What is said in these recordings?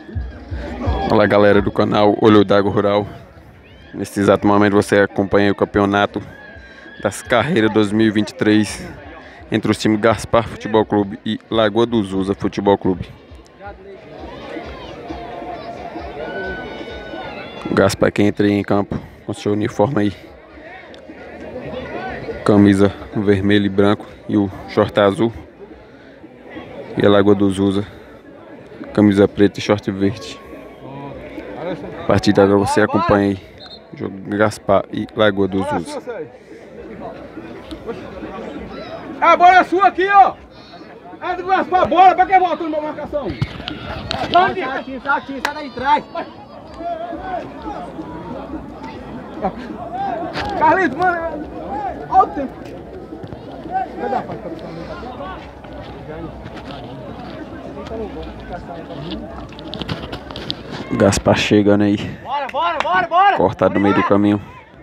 Olá, galera do canal Olho d'Água Rural. Nesse exato momento você acompanha o campeonato das carreiras 2023 entre os times Gaspar Futebol Clube e Lagoa dos Usa Futebol Clube. O Gaspar que entra em campo com seu uniforme aí, camisa vermelho e branco e o short azul, e a Lagoa dos Usa camisa preta e short verde. A partir de agora você acompanha aí o jogo Gaspar e Lagoa dos Usa. A bola é sua aqui, ó! É do Gaspar, a bola, pra que volta numa marcação? Certinho, sai daí de trás! Carlito, mano! Olha o tempo! Cadê a parte pra O Gaspar chegando aí. Bora! Cortado no meio do caminho.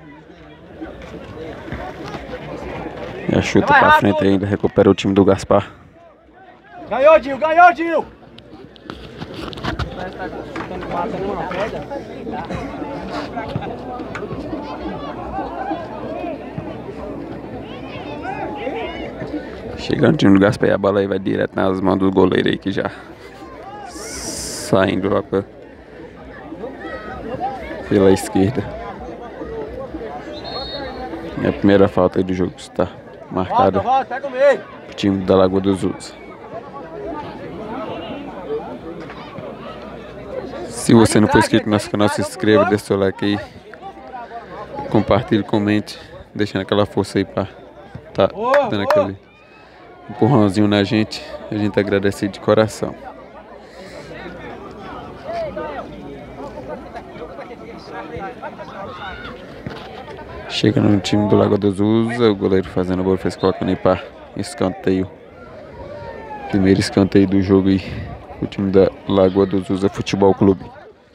E a chuta pra frente ainda, recupera o time do Gaspar. Ganhou, Dinho! Chegando o time do Gaspar e a bola aí vai direto nas mãos do goleiro aí que já saindo lá pela esquerda. E a primeira falta aí do jogo está marcada Pega o meio! pro time da Lagoa dos Usa. Se você não for inscrito no nosso canal, se inscreva, deixa o seu like aí, compartilhe, comente, deixando aquela força aí pra tá dando aquele empurrãozinho na gente. A gente agradece de coração. Chega no time do Lagoa dos Usa, o goleiro fazendo a bola, fez colocando aí para escanteio. Primeiro escanteio do jogo aí, o time da Lagoa dos Usa Futebol Clube.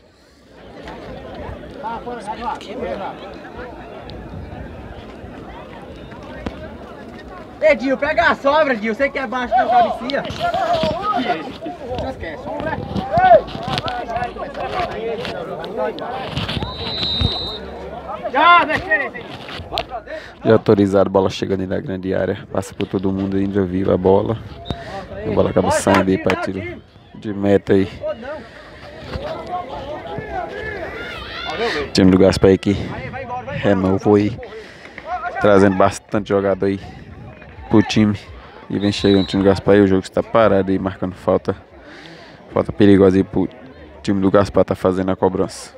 Edinho, pega a sobra, Edinho. Você que é baixo da cabecinha. Não esquece. Já autorizado, bola chegando aí na grande área, passa por todo mundo, ainda viva a bola. A bola acaba saindo aí para tiro de meta aí. O time do Gaspar aí que renovou aí, trazendo bastante jogador aí pro time. E vem chegando o time do Gaspar aí, o jogo está parado aí, marcando falta. Falta perigosa aí pro time do Gaspar tá fazendo a cobrança.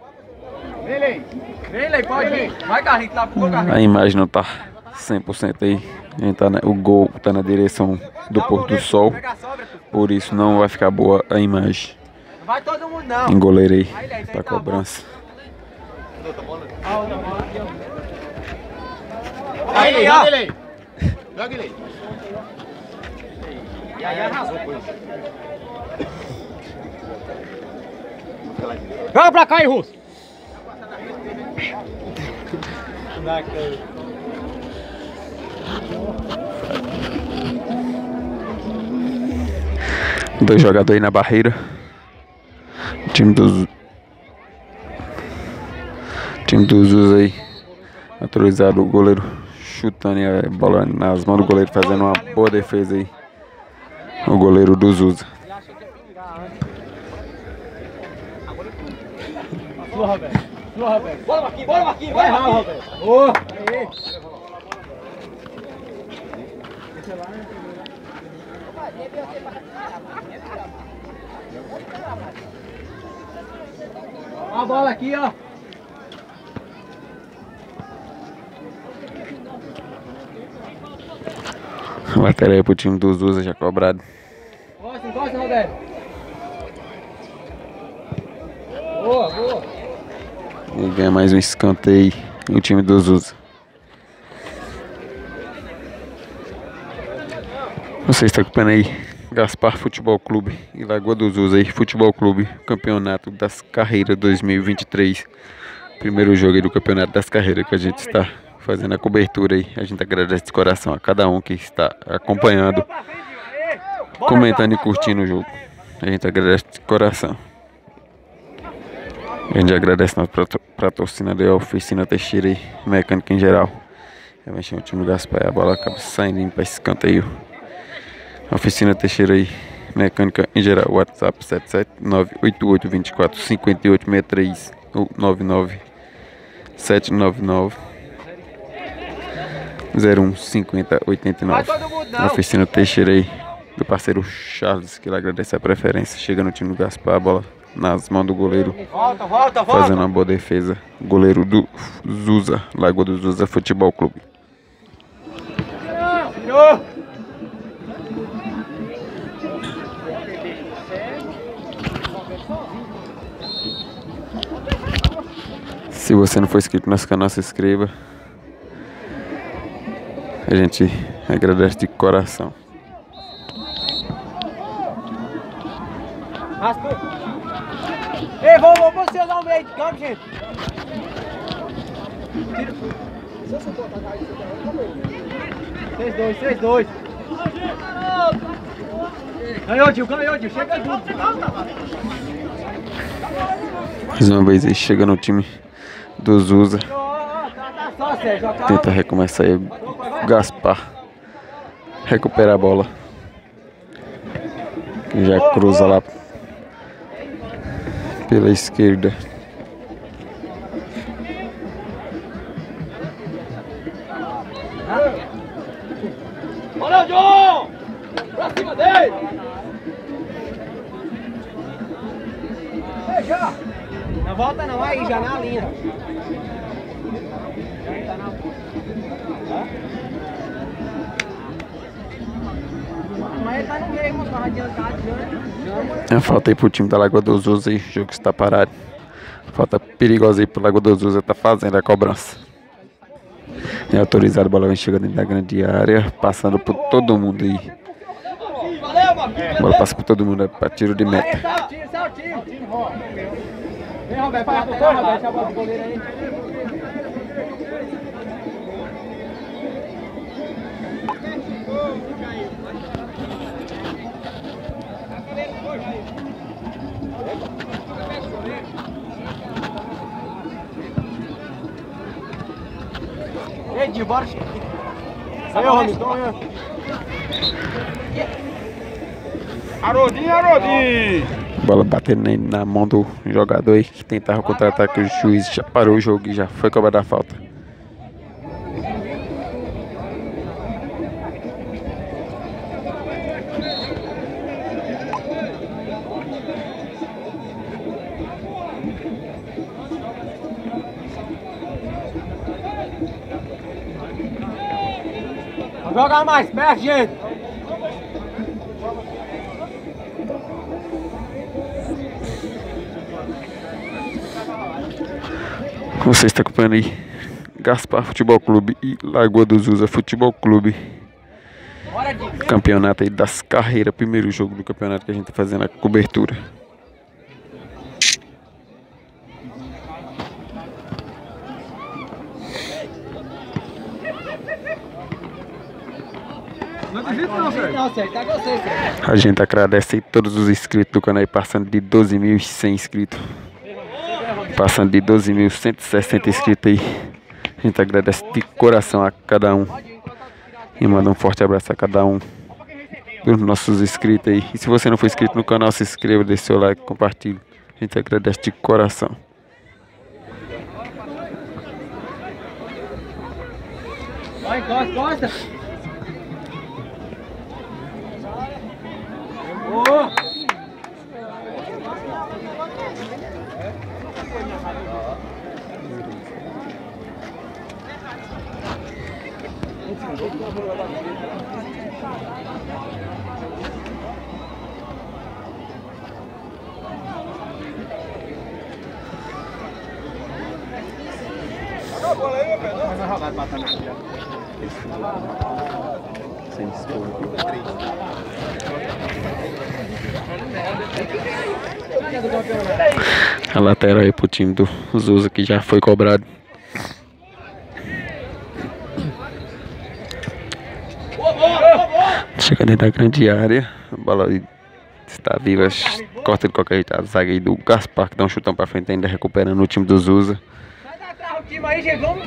Vem, pode ir. Vai, Carlinhos, lá pro Carlinhos. A imagem não tá 100% aí. A gente tá o gol tá na direção do pôr do sol, por isso não vai ficar boa a imagem. Não vai todo mundo, não. Tem goleiro aí pra cobrança. Aí, ó. Joga ele. E aí arrasou com isso. Joga pra cá aí, Russo. Dois jogadores aí na barreira. O time dos Usa aí, autorizado, o goleiro chutando a bola nas mãos do goleiro, fazendo uma boa defesa aí. O goleiro dos Usa. Bola, Marquinhos, vai, Roberto. Boa. A bola aqui, ó. Lateral aí pro time dos Usa, já cobrado. Encosta, Roberto. Boa. E ganha mais um escanteio o time dos Usa. Você está acompanhando aí Gaspar Futebol Clube e Lagoa dos Usa aí, Futebol Clube, campeonato das carreiras 2023. Primeiro jogo aí do campeonato das carreiras que a gente está fazendo a cobertura aí. A gente agradece de coração a cada um que está acompanhando, comentando e curtindo o jogo. A gente agradece de coração. A gente agradece nosso patrocinador, a Oficina Teixeira e mecânica em geral. Vem mexendo o time do Gaspar, a bola acaba saindo para esse canteio. Oficina Teixeira aí, mecânica em geral, WhatsApp 77988245863 ou 99799015089. Oficina Teixeira aí, do parceiro Charles, que ele agradece a preferência. Chega no time do Gaspar, a bola nas mãos do goleiro, fazendo uma boa defesa. Goleiro do Zusa, Lagoa do Zusa Futebol Clube. Se você não for inscrito no nosso canal, se inscreva. A gente agradece de coração. Ei, vamos vocês ao meio de campo, gente. 3-2. Ganhou, tio. Chega junto. Mais uma vez aí, chega no time do Zusa. Tenta recomeçar aí o Gaspar. Recupera a bola. Que já cruza lá pela esquerda. Bora, John! Pra cima dele! Já! Não volta não, aí já na linha. Mas ele tá no meio, moço, vai adiantar. É falta aí pro time da Lagoa do Zusa aí, o jogo está parado. Falta perigosa aí pro Lagoa do Zusa, tá fazendo a cobrança. É autorizado, a bola vem chegando dentro da grande área, passando por todo mundo aí. A bola passa por todo mundo, é pra tiro de meta. Vem, Roberto, vai atuar, Roberto, a bola do goleiro aí. Ei, Dio, bora. Aí, Romilson, toma. Arodinho. Bola batendo na mão do jogador aí que tentava contra-ataque. O juiz já parou o jogo e já foi cobrar a falta. Joga mais perto, gente. Você está acompanhando aí Gaspar Futebol Clube e Lagoa do Zusa Futebol Clube. Campeonato aí das carreiras, primeiro jogo do campeonato que a gente está fazendo a cobertura. A gente agradece aí todos os inscritos do canal aí, passando de 12.100 inscritos. Passando de 12.160 inscritos aí. A gente agradece de coração a cada um. E manda um forte abraço a cada um dos nossos inscritos aí. E se você não for inscrito no canal, se inscreva, deixe seu like, compartilhe. A gente agradece de coração. Vai, encosta. Boa. A lateral aí pro time do Zusa que já foi cobrado. Chega dentro da grande área. A bola está viva. Corta de qualquer jeito a zaga aí do Gaspar, que dá um chutão pra frente ainda, recuperando o time do Zusa. Sai da trás o time aí, gente. Vamos.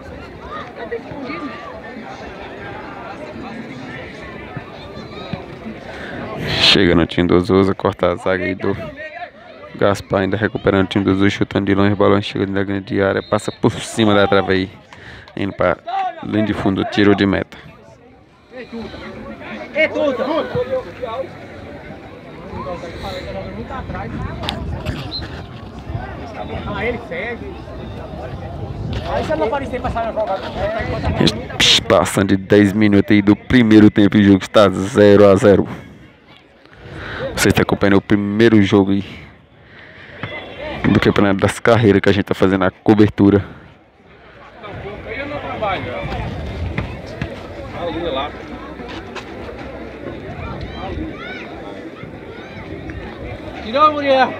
Chega no time do Zusa, corta a zaga aí do Gaspar, ainda recuperando o time do Zusa, chutando de longe, o balão chega na grande área, passa por cima da trave aí, indo pra linha de fundo, tiro de meta. Ei, Tuta! Ah, ele segue. Aí você não apareceu pra sair na jogada. Passando de 10 minutos aí do primeiro tempo e o jogo está 0 a 0. Você está acompanhando o primeiro jogo aí do Campeonato das Carreiras que a gente está fazendo a cobertura. Eu não trabalho. Ali lá. Tirou, Muriel.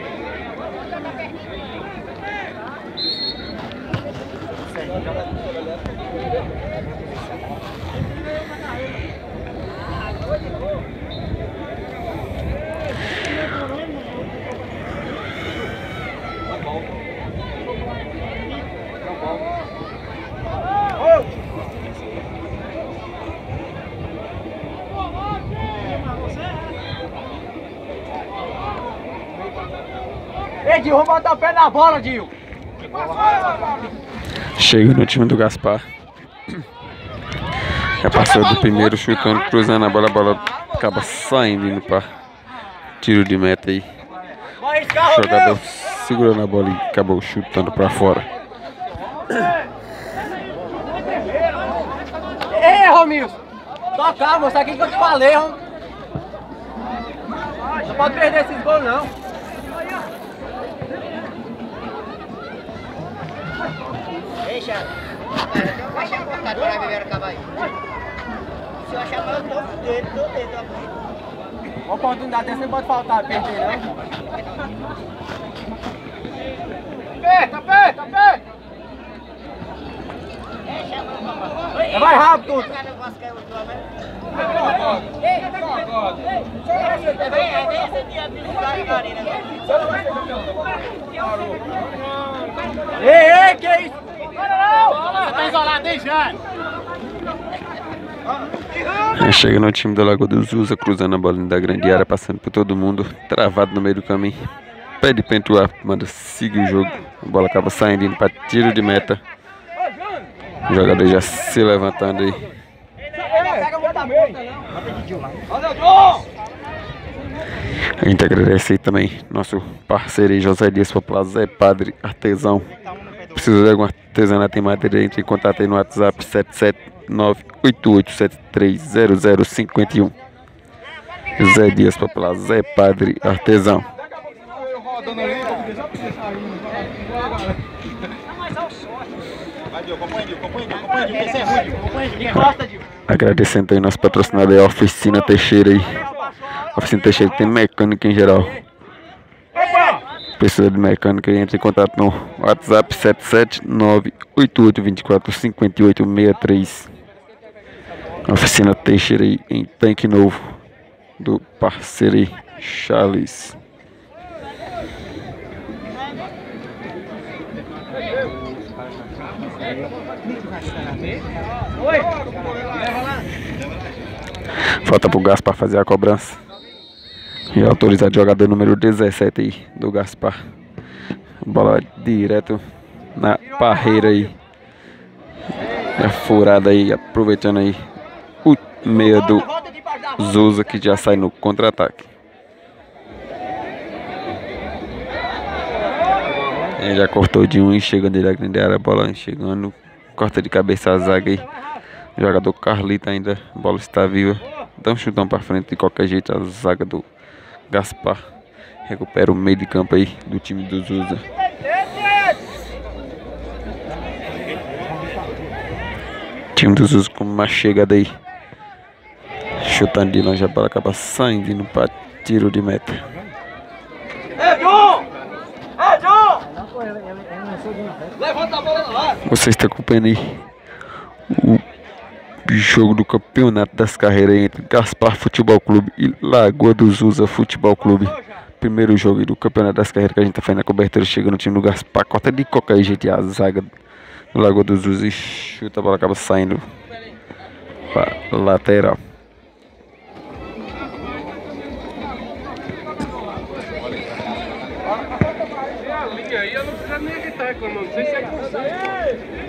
Ei, Dil, vamos botar o pé na bola, Dil. Chega no time do Gaspar. Já passou do primeiro, chutando, cruzando a bola acaba saindo, indo para tiro de meta aí. O jogador segurando a bola e acabou chutando para fora. Ei, Romilson. Tocar, moça, aqui que eu te falei, Rom. Não pode perder esses gols, não. Deixa. Vai achar cortado para beber o cavalo. Se eu achar mal, eu tô dentro, tô dentro. Uma oportunidade dessa não pode faltar, perder, não. Aperta, aperta, aperta. Vai rápido, Tuta. Ei, que é isso? Você tá isolado aí, Jane. Chega no time do Lagoa do Zusa, cruzando a bola da grande área, passando por todo mundo, travado no meio do caminho. Pede pra entuar, manda seguir o jogo. A bola acaba saindo, indo para tiro de meta. O jogador já se levantando aí. A gente agradece aí também nosso parceiro aí, José Dias Popular, Zé Padre Artesão. Precisa de algum artesanato em matéria, entre em contato aí no WhatsApp 77988730051. José Dias Popular, Zé Padre Artesão. Agradecendo aí nosso patrocinador aí, a Oficina Teixeira aí. A Oficina Teixeira tem mecânica em geral. Precisa de mecânica, entre em contato no WhatsApp 77988245863. Oficina Teixeira aí em Tanque Novo, do parceiro aí, Charles. Falta pro Gaspar fazer a cobrança e autorizar o jogador número 17 aí do Gaspar. Bola direto na barreira aí. É furada aí, aproveitando aí o meia do Zusa, que já sai no contra-ataque. Ele já cortou de um e chega dele a grande área, a bola chegando, corta de cabeça a zaga aí. O jogador Carlito ainda, a bola está viva. Dá um chutão para frente de qualquer jeito, a zaga do Gaspar recupera o meio de campo aí do time do Zusa. Time do Zusa com uma chegada aí, chutando de longe, a bola acaba saindo, indo para tiro de meta. Levanta a bola lá. Você está acompanhando aí o Jogo do campeonato das carreiras entre Gaspar Futebol Clube e Lagoa dos Usa Futebol Clube. Primeiro jogo do campeonato das carreiras que a gente tá fazendo a cobertura. Chega no time do Gaspar, corta de qualquer jeito a zaga do Lagoa dos Usa e chuta, a bola acaba saindo pra lateral. Aí eu não preciso nem que tá reclamando, não sei se é com você.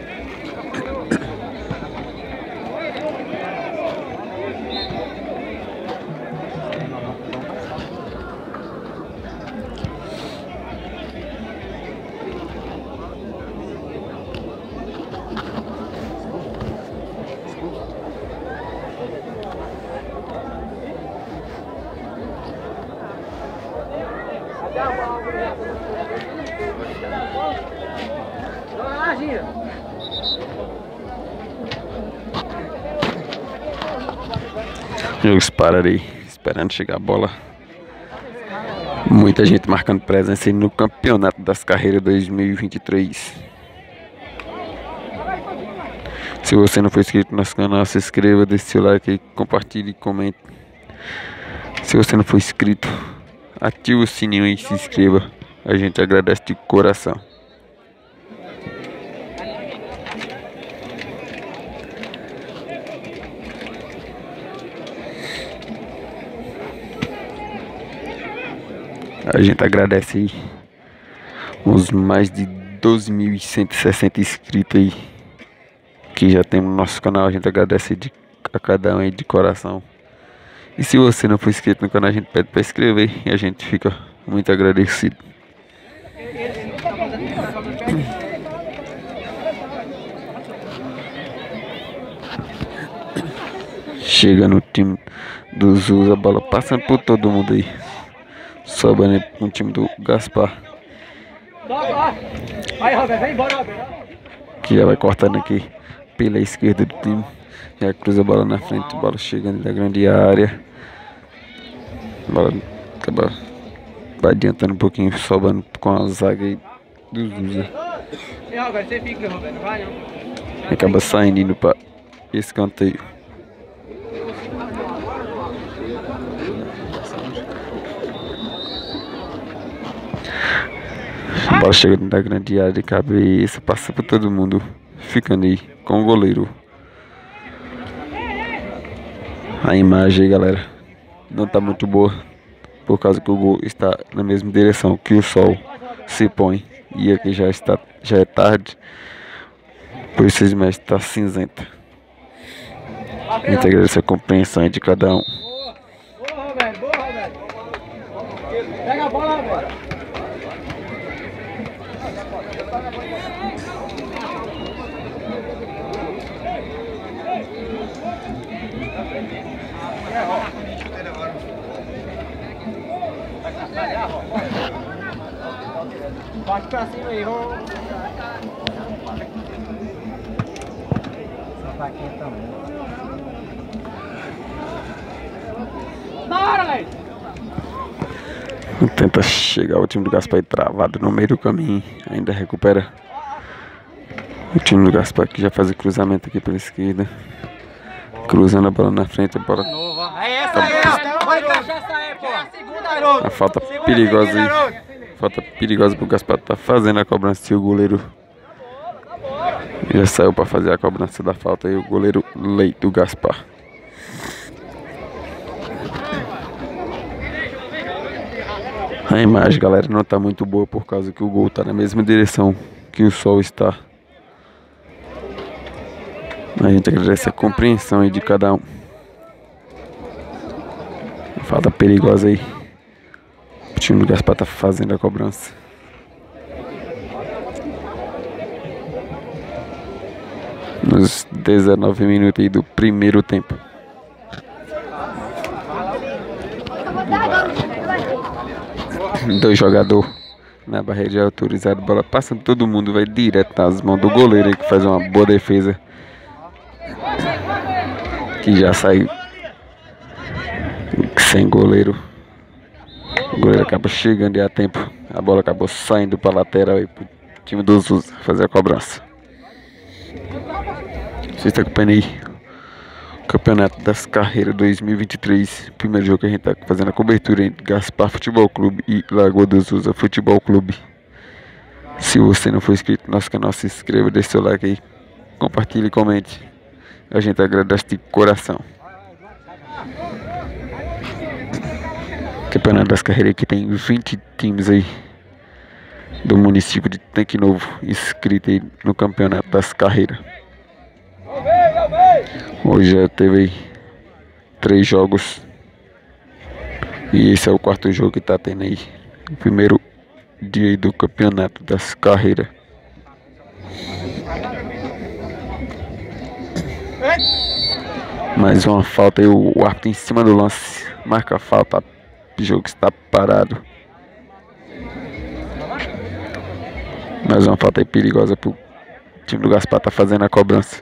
Jogos pararam aí, esperando chegar a bola. Muita gente marcando presença aí no campeonato das carreiras 2023. Se você não for inscrito no nosso canal, se inscreva, deixe seu like aí, compartilhe e comente. Se você não for inscrito, ative o sininho e se inscreva. A gente agradece de coração. A gente agradece aí os mais de 12.160 inscritos aí que já temos no nosso canal. A gente agradece a cada um aí de coração. E se você não for inscrito no canal, a gente pede para inscrever e a gente fica muito agradecido. Chega no time dos Usa, a bola passando por todo mundo aí. Sobrando no time do Gaspar. Aí, Roberto, vem embora, Roberto. Que já vai cortando aqui pela esquerda do time. Já cruza a bola na frente, bola chegando da grande área. A bola acaba adiantando um pouquinho, sobrando com a zaga aí dos Usa. E Roberto, você fica, Roberto, não vai não. Acaba saindo, indo para escanteio. A bola chega da grande área de cabeça, passa por todo mundo, ficando aí com o goleiro. A imagem aí, galera, não tá muito boa, por causa que o gol está na mesma direção que o sol se põe. E aqui já é tarde, por isso a imagem está cinzenta. A gente agradece a compreensão aí de cada um. Boa, Roberto, boa, Roberto. Pega a bola, Roberto. Bate pra cima aí, vamos. Só tá aqui também. Bora, velho! Tenta chegar o time do Gaspar aí travado no meio do caminho. Ainda recupera o time do Gaspar que já faz o cruzamento aqui pela esquerda. Cruzando a bola na frente, a bola. É essa aí, ó! Vai cachaça aí, pô! Segunda, A falta perigosa aí. Falta perigosa pro Gaspar tá fazendo a cobrança e o goleiro já saiu para fazer a cobrança da falta aí, o goleiro Leite do Gaspar. A imagem, galera, não tá muito boa por causa que o gol tá na mesma direção que o sol está. A gente agradece a compreensão aí de cada um. Falta perigosa aí. O time do Gaspar tá fazendo a cobrança. Nos 19 minutos aí do primeiro tempo. Dois jogadores na barreira já autorizado. Bola passando todo mundo, vai direto nas mãos do goleiro aí, que faz uma boa defesa. Que já sai sem goleiro. O goleiro acaba chegando e a tempo. A bola acabou saindo para a lateral aí pro time dos Usa fazer a cobrança. Você está acompanhando aí Campeonato das Carreiras 2023. Primeiro jogo que a gente tá fazendo a cobertura entre Gaspar Futebol Clube e Lagoa do Zusa Futebol Clube. Se você não for inscrito no nosso canal, se inscreva, deixe seu like aí, compartilhe e comente. A gente agradece de coração. Campeonato das Carreiras aqui tem 20 times aí do município de Tanque Novo inscrito aí no Campeonato das Carreiras. Hoje já teve aí 3 jogos e esse é o 4º jogo que tá tendo aí, o primeiro dia aí do Campeonato das Carreiras. Mais uma falta aí, o árbitro em cima do lance marca a falta, o jogo está parado. Mais uma falta aí perigosa pro time do Gaspar, tá fazendo a cobrança.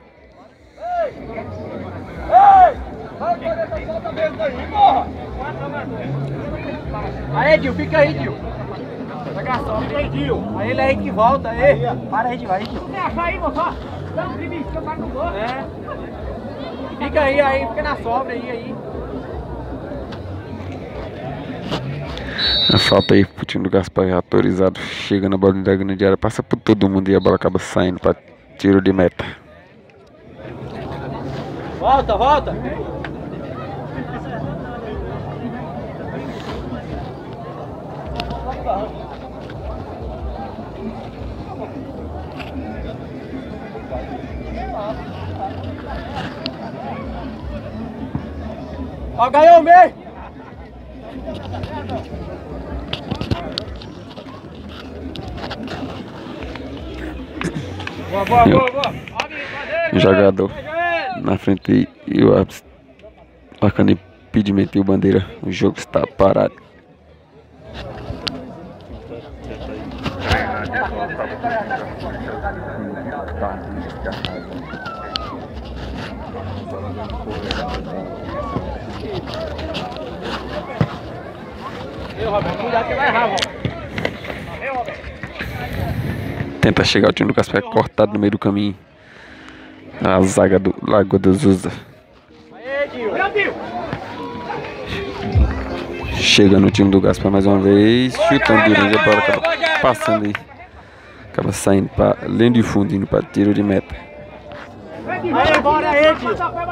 Aí, Edil, fica aí, Edil. Fica aí, Edil. Aí ele aí que volta, aí. Para aí, Edil, aí, Edil. Aí, moço. Fica aí, fica na sobra aí. A falta aí pro time do Gaspar autorizado. Chega na bola da grande área, passa por todo mundo e a bola acaba saindo para tiro de meta. Volta. Ó, ganhou o meio. Boa. Jogador na frente e o árbitro marcando impedimento e o bandeira. O jogo está parado. Cuidado que vai errar, Tenta chegar o time do Gaspar, cortado no meio do caminho. A zaga do Lagoa do Zusa. Chega no time do Gaspar mais uma vez. Chutando durante a bola, acaba passando aí. Acaba saindo para linha de fundo, indo para tiro de meta. Aí, bora aí, Edil.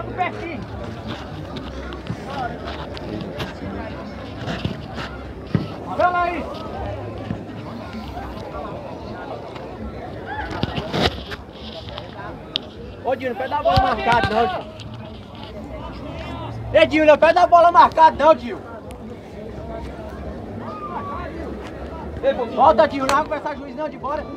Olha aí. Ô, Dil, não pede a bola marcada não, Dil. Ei, Dil, não pede a bola marcada não, Dil. Volta, Dil, não vai conversar juiz não, de bora.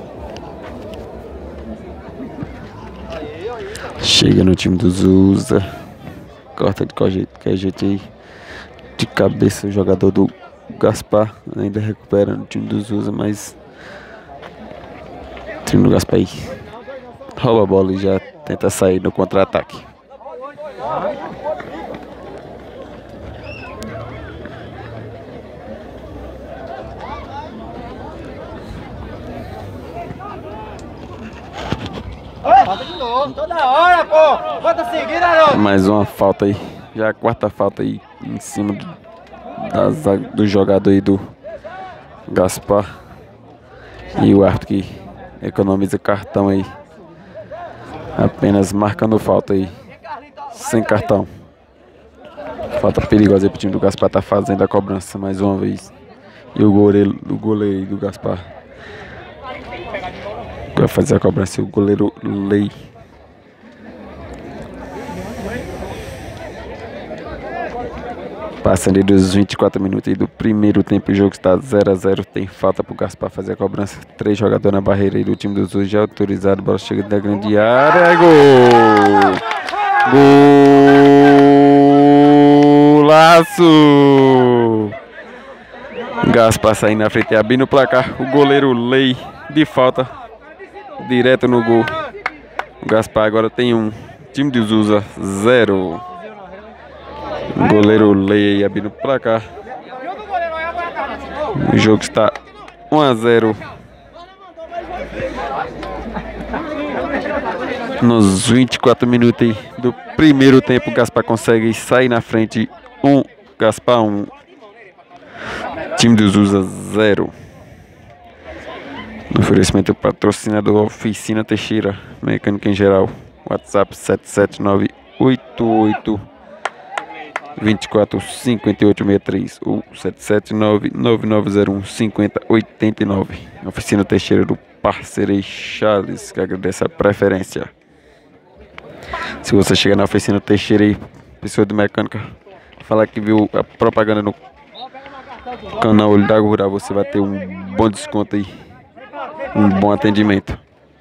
Chega no time do Zusa. Corta de qualquer jeito aí. De cabeça o jogador do Gaspar. Ainda recupera no time do Zusa, mas o time do Gaspar aí rouba a bola e já tenta sair no contra-ataque. Falta de novo, toda hora, pô! Bota seguida, não! Mais uma falta aí. Já a 4ª falta aí em cima do jogador aí do Gaspar. E o árbitro que economiza cartão aí. Apenas marcando falta aí. Sem cartão. Falta perigosa aí pro time do Gaspar, tá fazendo a cobrança mais uma vez. E o goleiro aí do Gaspar vai fazer a cobrança, o goleiro Lei. Passando aí dos 24 minutos aí do primeiro tempo, o jogo está 0-0. Tem falta pro Gaspar fazer a cobrança. 3 jogadores na barreira aí do time dos Zusa, já autorizado. Bola chega da grande área. Gol! Golaço! Gaspar saindo na frente, abrindo o placar. O goleiro Lei de falta. Direto no gol. O Gaspar agora tem 1. Time de Zusa 0. O goleiro Lei aí abrindo pra cá. O jogo está 1-0. Nos 24 minutos aí do primeiro tempo, o Gaspar consegue sair na frente. Gaspar 1. Time do Zusa 0. No oferecimento patrocinador Oficina Teixeira, mecânica em geral. WhatsApp 77988245863 ou 77999015089. Oficina Teixeira do Parceirei Charles, que agradece a preferência. Se você chegar na Oficina Teixeira e pessoa de mecânica, falar que viu a propaganda no canal Olho da Rural, você vai ter um bom desconto aí. Um bom atendimento.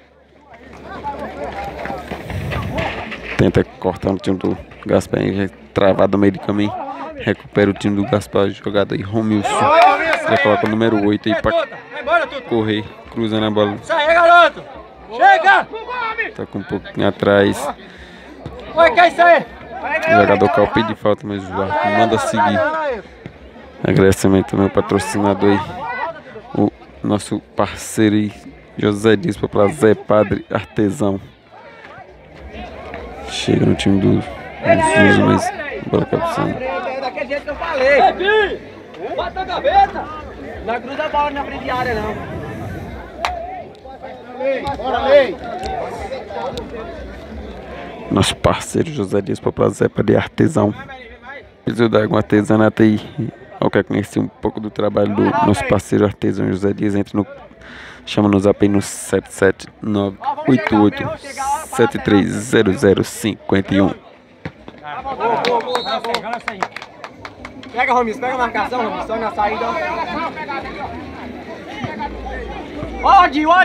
Tenta cortar o time do Gaspar, travado no meio do caminho. Recupera o time do Gaspar, jogada aí, Romilson. Já coloca o número 8 aí pra correr, cruzando a bola. Isso aí, garoto! Chega! Tá com um pouquinho atrás. Oi, que é isso aí? O jogador caiu o de falta, mas o árbitro manda seguir. Agradecimento ao meu patrocinador aí. Nosso parceiro aí, José Dias, para Zé Padre Artesão. Chega no time do Zusa, mas bola cabeçando. Daquele jeito que eu falei. Bota a gaveta. Não gruda a bola na frente de área, não. Bora, Lei. Nosso parceiro José Dias, para Zé Padre Artesão. Precisou dar algum artesanato aí. Ou quer conhecer um pouco do trabalho do nosso parceiro artesão José Dias, entre no, chama nos AP no 77988730051. Pega, Romis, pega a marcação, Romis, só na saída. Ó, Dio, ó.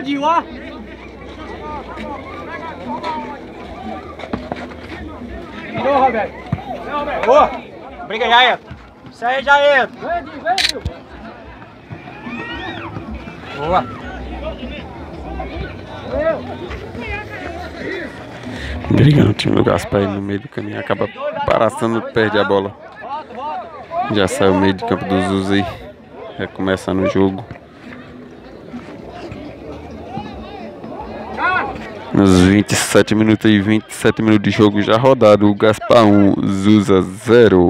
Virou, Roberto. Boa. Briga, Jair. Isso aí, Jair. Vem, Dio. Boa. Brigando o time do Gaspar aí no meio do caminho, acaba paraçando, perde a bola. Já sai o meio de campo do Zusa aí, recomeçando o jogo. Nos 27 minutos e 27 minutos de jogo já rodado, o Gaspar 1, Zusa 0.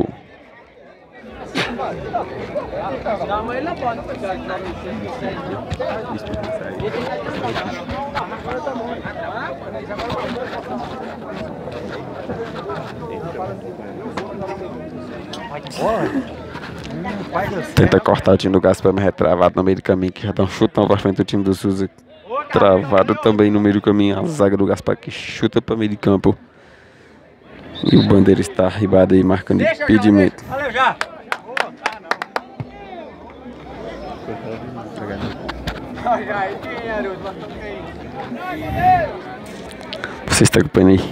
Tenta cortar o time do Gaspar, mas é travado no meio do caminho, que já dá um chutão pra frente do time do Zusa. Travado também no meio do caminho, a zaga do Gaspar que chuta para meio de campo. E o Bandeira está arribado aí, marcando impedimento. Valeu, já. Você está acompanhando aí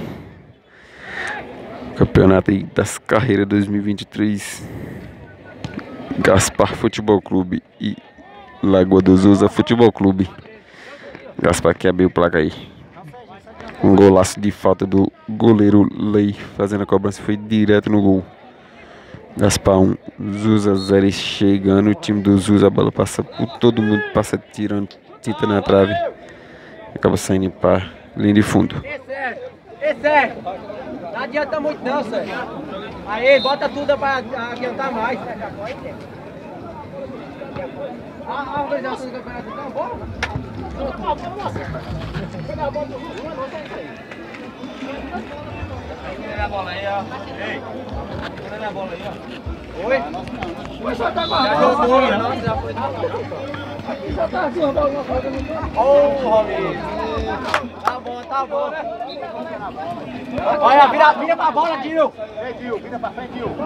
o campeonato aí das carreiras 2023. Gaspar Futebol Clube e Lagoa do Zusa Futebol Clube. Gaspar que abriu o placa aí. Um golaço de falta do goleiro Lei, fazendo a cobrança, foi direto no gol. Gaspar 1, Zusa 0, chegando o time do Zusa, a bola passa por todo mundo, passa tirando tinta na trave. Acaba saindo para linha de fundo. Esse não adianta muito não, Sérgio. Aí, bota tudo para adiantar mais. A organização do campeonato tá bom? Pega a bola aí, ó. Ei, pega a bola aí, ó. Oi? Oi, só tá guardando. Já foi. Aqui já tá guardando alguma coisa. Ô, Rominho. Tá bom. Olha, vira pra bola, Dio. Ei, Dio, vira pra frente, Dio.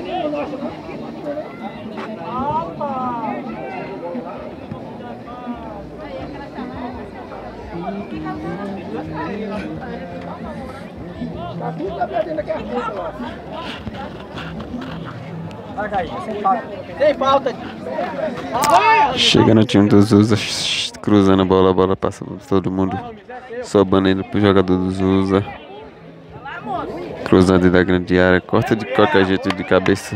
Tá tudo perdendo aqui a rua. Olha aí, sem falta. Chega no time dos Zusa, cruzando a bola passa por todo mundo. Sobando indo pro jogador do Zusa. Cruzando da grande área, corta de qualquer jeito de cabeça.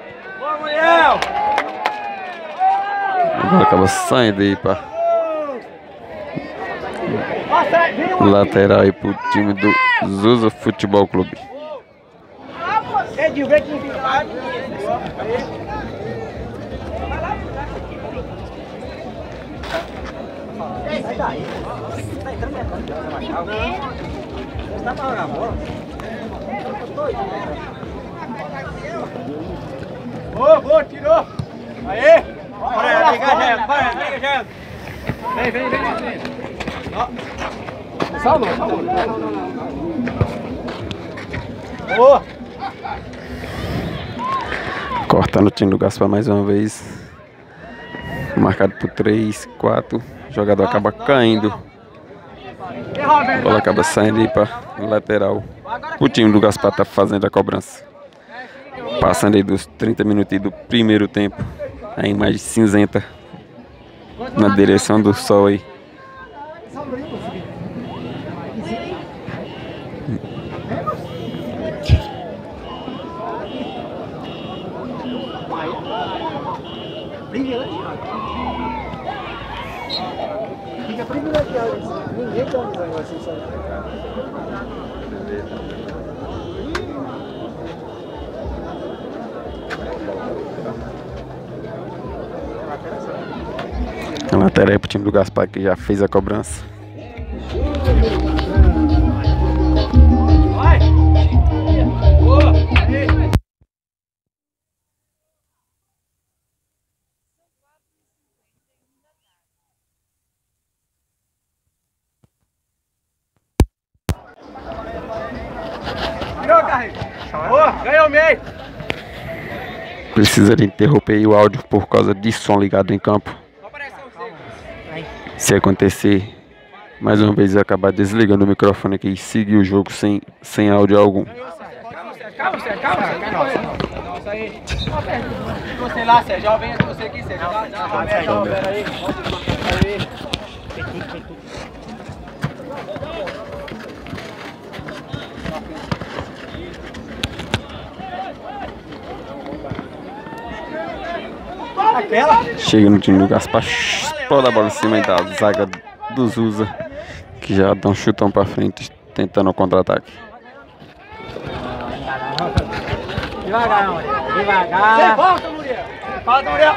Agora acaba saindo aí pra lateral aí pro time do Zusa Futebol Clube. Edinho, vem aqui, fica lá. Sai daí. Tá entrando dentro. Você tá falando na bola? Boa, tirou. Aê. Bora, vem, Jair. Vem. Salva. Boa. Cortando o time do Gaspar mais uma vez. Marcado por 3, 4. O jogador acaba caindo. A bola acaba saindo aí para lateral. O time do Gaspar tá fazendo a cobrança. Passando aí dos 30 minutos do primeiro tempo. A imagem cinzenta na direção do sol aí. Fica privilegiado isso. Ninguém tem um negócio assim. A lateral aí pro time do Gaspar que já fez a cobrança. Vai! Boa! Virou, Carrinho! Boa! Ganhou o meio! Precisa de interromper aí o áudio por causa de som ligado em campo. Se acontecer, mais uma vez acabar desligando o microfone aqui e seguir o jogo sem áudio algum. Calma, Sérgio. Nossa, aí. Você lá, Sérgio. Vem você aqui, Sérgio. Pera aí. Chega no time do Gaspar, explode a bola em cima da zaga do Zusa, que já dá um chutão pra frente, tentando o contra-ataque. Devagar, Muriel. Devagar. Você volta, Muriel. Volta, Muriel.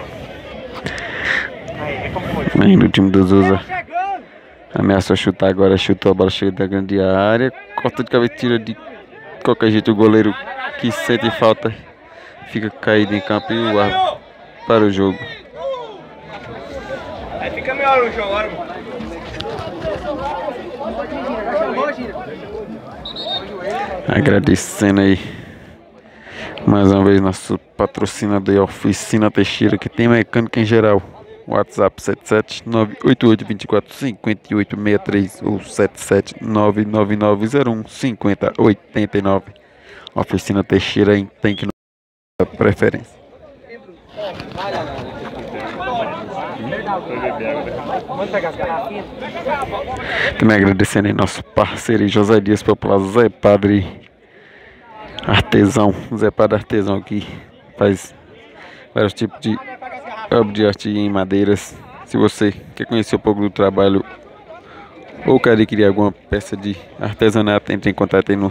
Aí no time do Zusa ameaçou chutar agora, chutou a bola cheia da grande área, corta de cabeça, tira de qualquer jeito o goleiro que sente falta, fica caído em campo e o árbitro para o jogo. Aí fica melhor o jogo agora, mano. Agradecendo aí mais uma vez nosso patrocinador Oficina Teixeira, que tem mecânica em geral. WhatsApp 77988245863 ou 77999015089. Oficina Teixeira tem que dar preferência. Também agradecendo aí nosso parceiro José Dias Popular, Zé Padre Artesão. Zé Padre Artesão aqui faz vários tipos de obra de arte em madeiras. Se você quer conhecer um pouco do trabalho ou quer adquirir alguma peça de artesanato, entre em contato aí no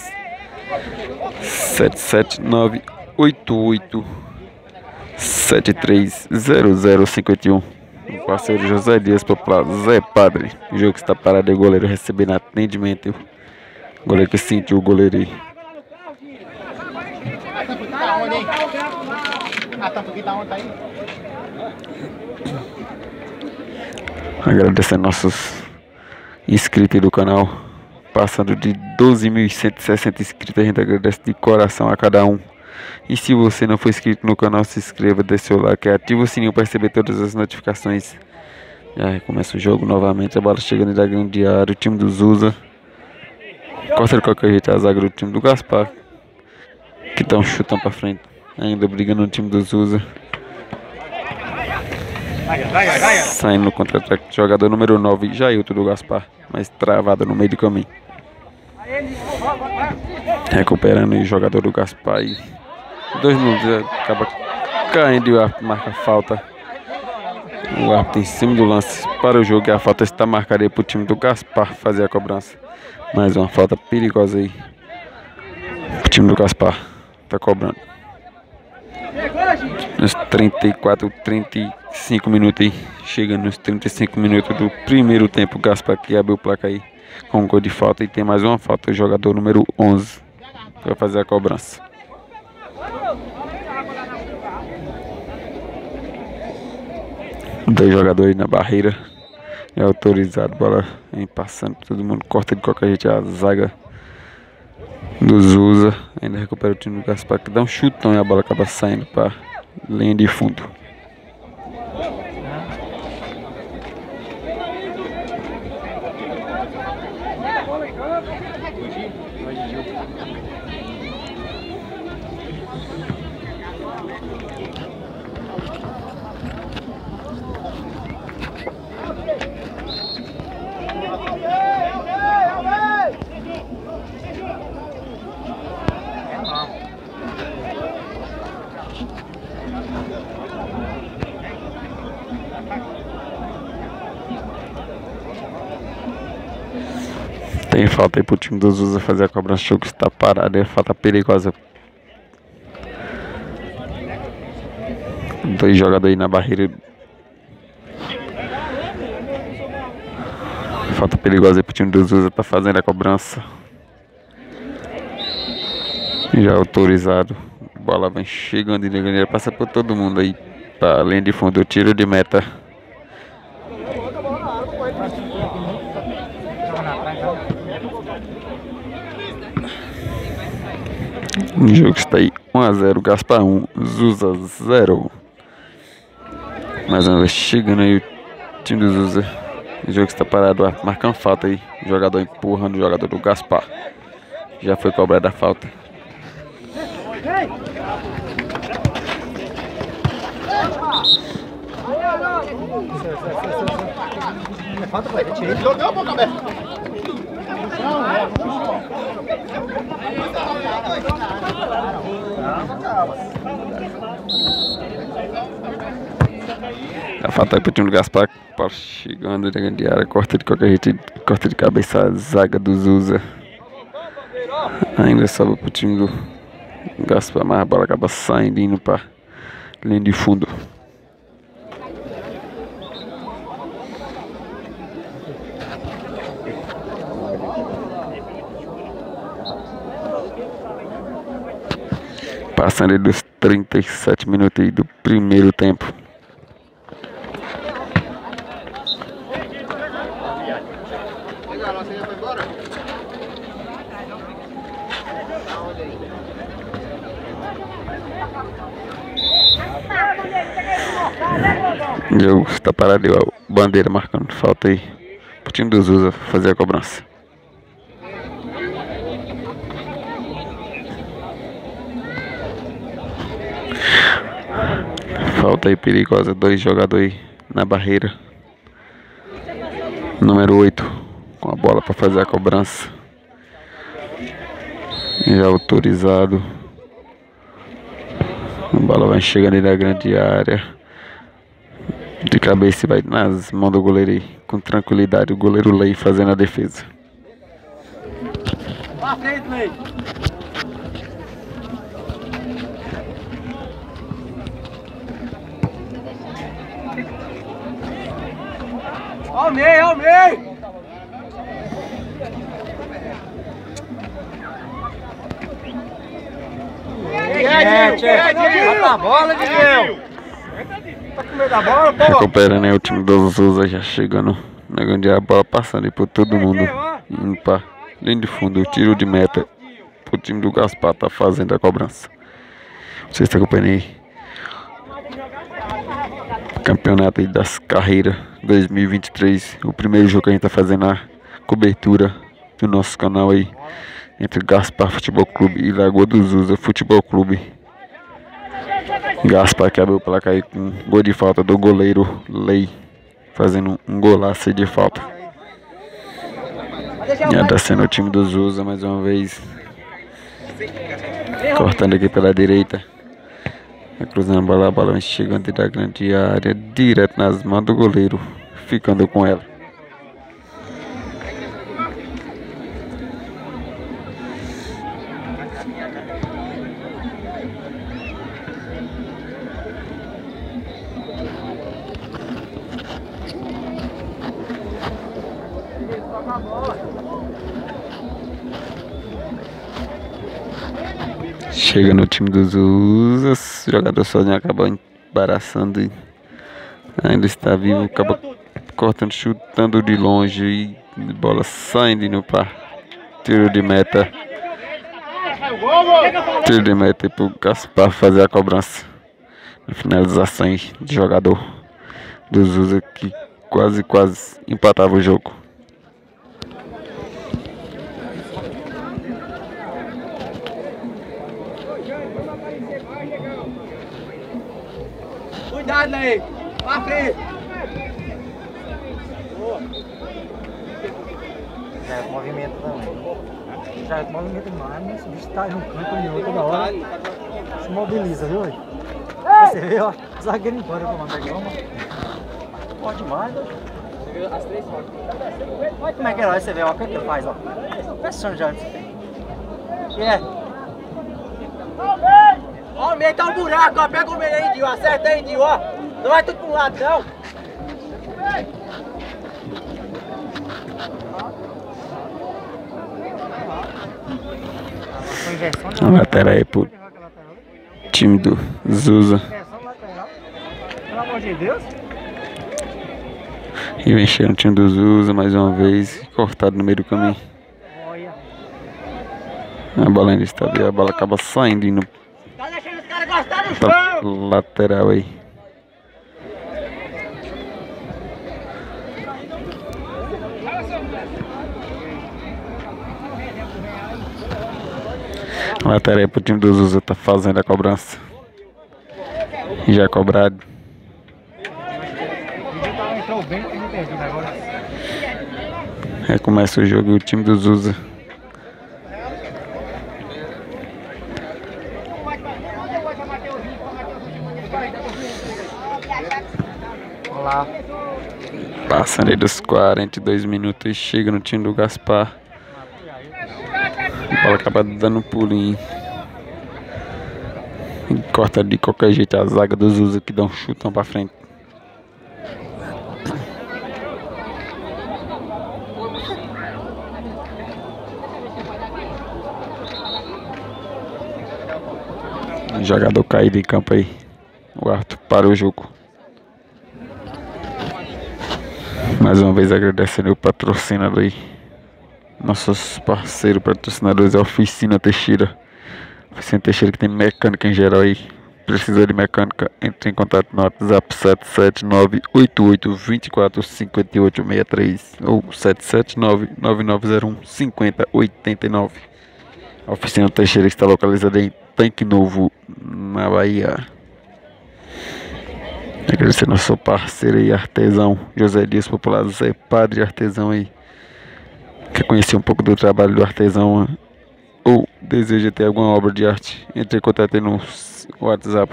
77988730051. O parceiro José Dias Popular, Zé Padre. O jogo que está parado, o goleiro recebendo atendimento. O goleiro que sentiu o goleiro aí. Agradecendo nossos inscritos do canal, passando de 12.160 inscritos. A gente agradece de coração a cada um. E se você não for inscrito no canal, se inscreva, dê seu like, ativa o sininho para receber todas as notificações. Já começa o jogo novamente, a bola chegando da grande área, o time do Zusa corta de qualquer jeito a zaga do time do Gaspar, que dá um chutão para frente, ainda brigando no time do Zusa. Saindo no contra-ataque, jogador número 9, Jailton do Gaspar, mas travado no meio do caminho. Recuperando o jogador do Gaspar e 2 minutos, acaba caindo e o árbitro marca a falta. O árbitro em cima do lance para o jogo e a falta está marcada aí para o time do Gaspar fazer a cobrança. Mais uma falta perigosa aí para o time do Gaspar. tá cobrando. Nos 34, 35 minutos aí. Chegando nos 35 minutos do primeiro tempo. Gaspar que abriu o placar aí com um gol de falta. E tem mais uma falta. O jogador número 11 vai fazer a cobrança. Dois jogadores na barreira. É autorizado. Bola vem passando. Todo mundo corta de qualquer jeito a zaga do Zusa. Ainda recupera o time do Gaspar que dá um chutão e a bola acaba saindo para linha de fundo. Tem falta aí pro time do Zusa fazer a cobrança. O jogo está parado, é falta perigosa. Dois jogadores aí na barreira. Falta perigosa aí pro time do Zusa, tá fazendo a cobrança. Já autorizado. A bola vem chegando e negando, passa por todo mundo aí. Pra linha de fundo, tiro de meta. O jogo está aí 1-0, Gaspar 1, Zusa 0. Mais uma vez chegando aí o time do Zusa. O jogo está parado, marcando falta aí. O jogador empurrando o jogador do Gaspar. Já foi cobrada a falta. Falta pra ele, jogou a boca aberta. A falta aí pro time do Gaspar. Chegando de grande área. Corta de qualquer jeito. Corta de cabeça a zaga do Zusa. Ainda sobe pro time do Gaspar. Mas a bola acaba saindo, indo pra linha de fundo. Passando aí dos 37 minutos aí do primeiro tempo. O jogo está parado aí, a bandeira marcando falta aí pro time do Zusa fazer a cobrança. Falta aí perigosa, dois jogadores aí na barreira. Número 8 com a bola para fazer a cobrança. Já autorizado. A bola vai chegando aí na grande área. De cabeça vai nas mãos do goleiro aí, com tranquilidade. O goleiro Lei fazendo a defesa. Pra frente, Lei. Ao meio, ao meio! Bota a bola, Diguinho! Tá com medo da bola, pô! Recuperando aí o time do Zusa, já chegando na grande área, a bola passando aí por todo mundo. Indo pra linha de fundo, tiro de meta. O time do Gaspar tá fazendo a cobrança. Vocês estão acompanhando aí campeonato aí das carreiras 2023. O primeiro jogo que a gente tá fazendo a cobertura do nosso canal aí entre Gaspar Futebol Clube e Lagoa do Zusa Futebol Clube. Gaspar que abriu o placar aí com gol de falta do goleiro Lei, fazendo um golaço de falta. Já tá sendo o time do Zusa mais uma vez. Cortando aqui pela direita. Cruzando a bola vem chegando da grande área, direto nas mãos do goleiro, ficando com ela. Chega no time dos Usas, o jogador sozinho acaba embaraçando e ainda está vivo, acaba cortando, chutando de longe e bola saindo indo para tiro de meta. Tiro de meta para o Gaspar fazer a cobrança. Na finalização de jogador dos Usas que quase empatava o jogo. Cuidado aí, pra frente. Já é movimento também. Já é movimento demais, mas o bicho tá em um canto e outro toda hora. Se mobiliza, viu? Você vê, ó, o zagueiro embora pra mandar goma. Pode demais, ó. Você viu as 3 fotos. Olha como é que é, ó, você vê, ó, o que ele faz, ó. Pressão já. Que é? Ó, o meio tá um buraco, ó. Pega o meio aí, Dio. Acerta aí, Dio, ó. Não vai tudo pro lado, não. A lateral aí pro time do Zusa. Pelo amor de Deus. E vem chegando o time do Zusa mais uma vez, cortado no meio do caminho. Olha. A bola ainda está ali, a bola acaba saindo indo Tá deixando os caras gostar do pra chão. lateral aí. A lateral aí pro time do Zusa tá fazendo a cobrança. E já é cobrado. Entrou bem, que não perdi agora. Recomeça o jogo e o time do Zusa. Olha lá. Passando aí dos 42 minutos e chega no time do Gaspar. A bola acaba dando um pulinho. E corta de qualquer jeito a zaga do Zusa que dá um chutão pra frente. O jogador caído em campo aí. O árbitro para o jogo. Mais uma vez agradecendo o patrocinador aí. Nossos parceiros patrocinadores é a Oficina Teixeira. Oficina Teixeira que tem mecânica em geral aí. Precisou de mecânica? Entre em contato no WhatsApp 779-8824-5863 ou 779-9901-5089. A Oficina Teixeira está localizada em Tanque Novo, na Bahia. Agradecer ao nosso parceiro e artesão José Dias Popular, Zé Padre Artesão aí. Quer conhecer um pouco do trabalho do artesão ou deseja ter alguma obra de arte? Entre em contato no WhatsApp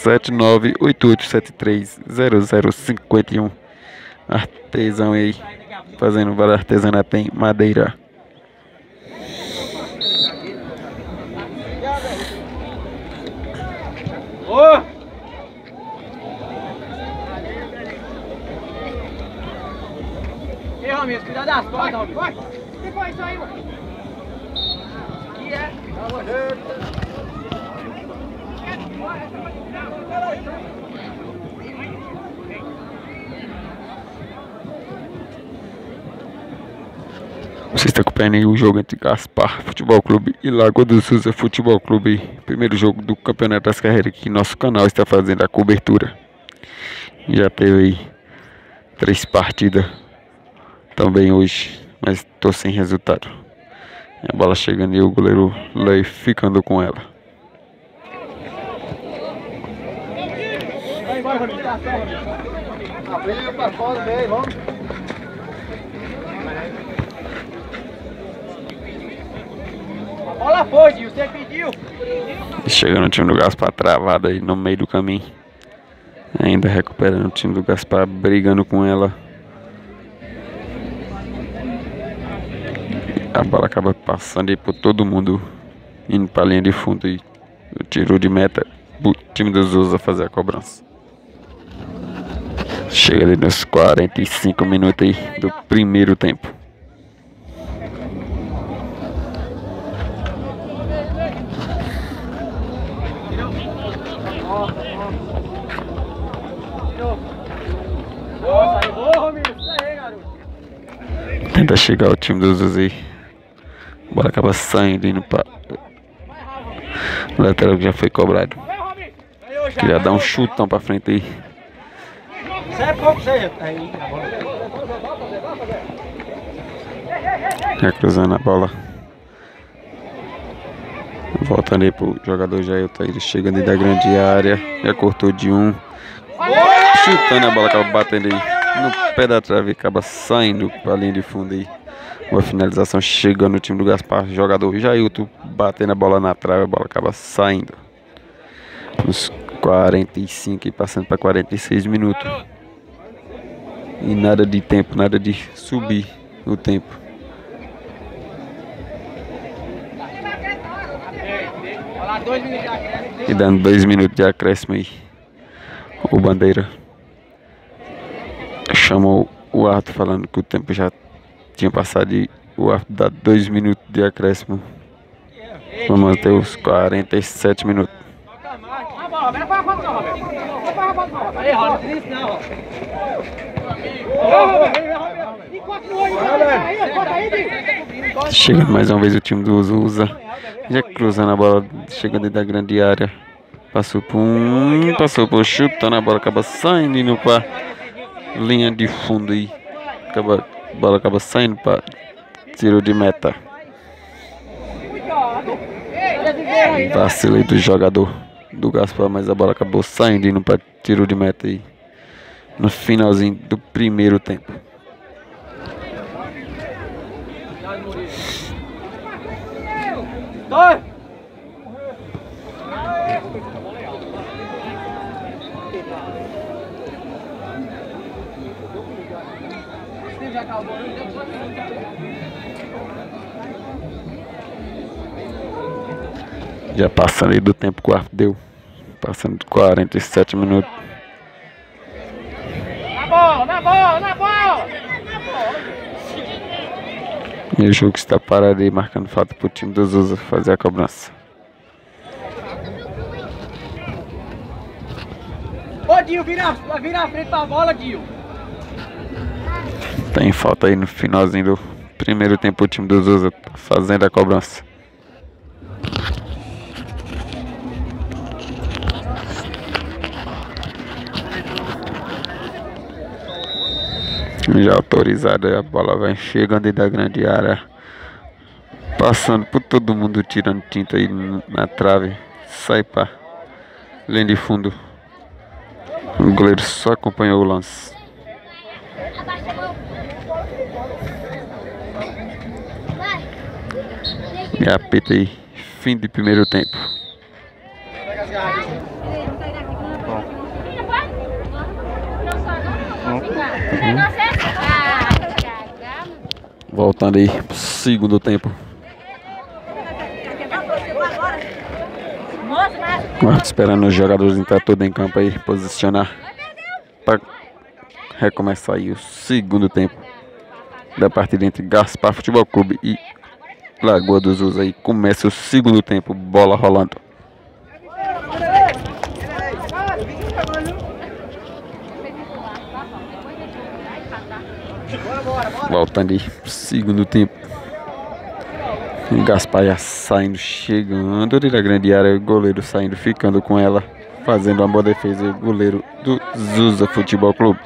779-8873-0051. Artesão aí, fazendo vários artesanato em madeira. Ô! Ei, Ramirez, cuidado das costas, Ramirez. Vai! Que foi isso aí, mano? Que é? Você está acompanhando aí o jogo entre Gaspar Futebol Clube e Lagoa do Zusa Futebol Clube. Primeiro jogo do Campeonato das Carreiras que nosso canal está fazendo a cobertura. Já teve aí 3 partidas também hoje, mas estou sem resultado. A bola chegando e o goleiro Lei ficando com ela. Vai embora, Ramirez. Tá certo, Ramirez. Abriu pra fora, vem, vamos. A bola foi, Gil, você pediu. Chegando o time do Gaspar travado aí no meio do caminho. Ainda recuperando o time do Gaspar, brigando com ela. A bola acaba passando aí por todo mundo, indo para a linha de fundo e o tiro de meta. O time dos Zusa fazer a cobrança. Chega ali nos 45 minutos aí do primeiro tempo. Tenta chegar o time do Zuzi. A bola acaba saindo, indo para o lateral que já foi cobrado. Queria dar um chutão para frente aí. Já cruzando a bola. Voltando aí pro jogador Jailton. Ele chega dentro da grande área. Já cortou de um. Chutando a bola, acaba batendo aí no pé da trave. Acaba saindo pra linha de fundo aí. Uma finalização chegando no time do Gaspar. Jogador Jailton batendo a bola na trave. A bola acaba saindo. Uns 45 e passando para 46 minutos. E nada de tempo, nada de subir o tempo. E dando 2 minutos de acréscimo aí. O Bandeira chamou o árbitro falando que o tempo já tinha passado e o árbitro dá 2 minutos de acréscimo. Vamos manter os 47 minutos. Chega mais uma vez o time do Zusa. Já cruzando a bola, chegando dentro da grande área. Passou por chutando a bola, acaba saindo indo para linha de fundo aí. A bola acaba saindo para tiro de meta. Vacilei do jogador do Gaspar, mas a bola acabou saindo indo para tiro de meta aí. No finalzinho do primeiro tempo. Já passando aí do tempo que o árbitro deu. Passando de 47 minutos. Na bola! E o jogo está parado aí, marcando falta para o time do Zusa fazer a cobrança. Ô, Dio, vira a frente pra bola, Dio. Tem falta aí no finalzinho do primeiro tempo, o time do Zusa fazendo a cobrança. Já autorizada, a bola vai chegando dentro da grande área, passando por todo mundo, tirando tinta aí na trave, sai para linha de fundo. O goleiro só acompanhou o lance. E apita aí, fim de primeiro tempo. Voltando aí pro segundo tempo. Esperando os jogadores entrar todos em campo aí, posicionar para recomeçar aí o segundo tempo da partida entre Gaspar Futebol Clube e Lagoa dos Usos. Aí começa o segundo tempo, bola rolando. Voltando aí, segundo tempo. Gaspar já saindo, chegando da grande área. O goleiro saindo, ficando com ela, fazendo uma boa defesa. O goleiro do Zusa Futebol Clube.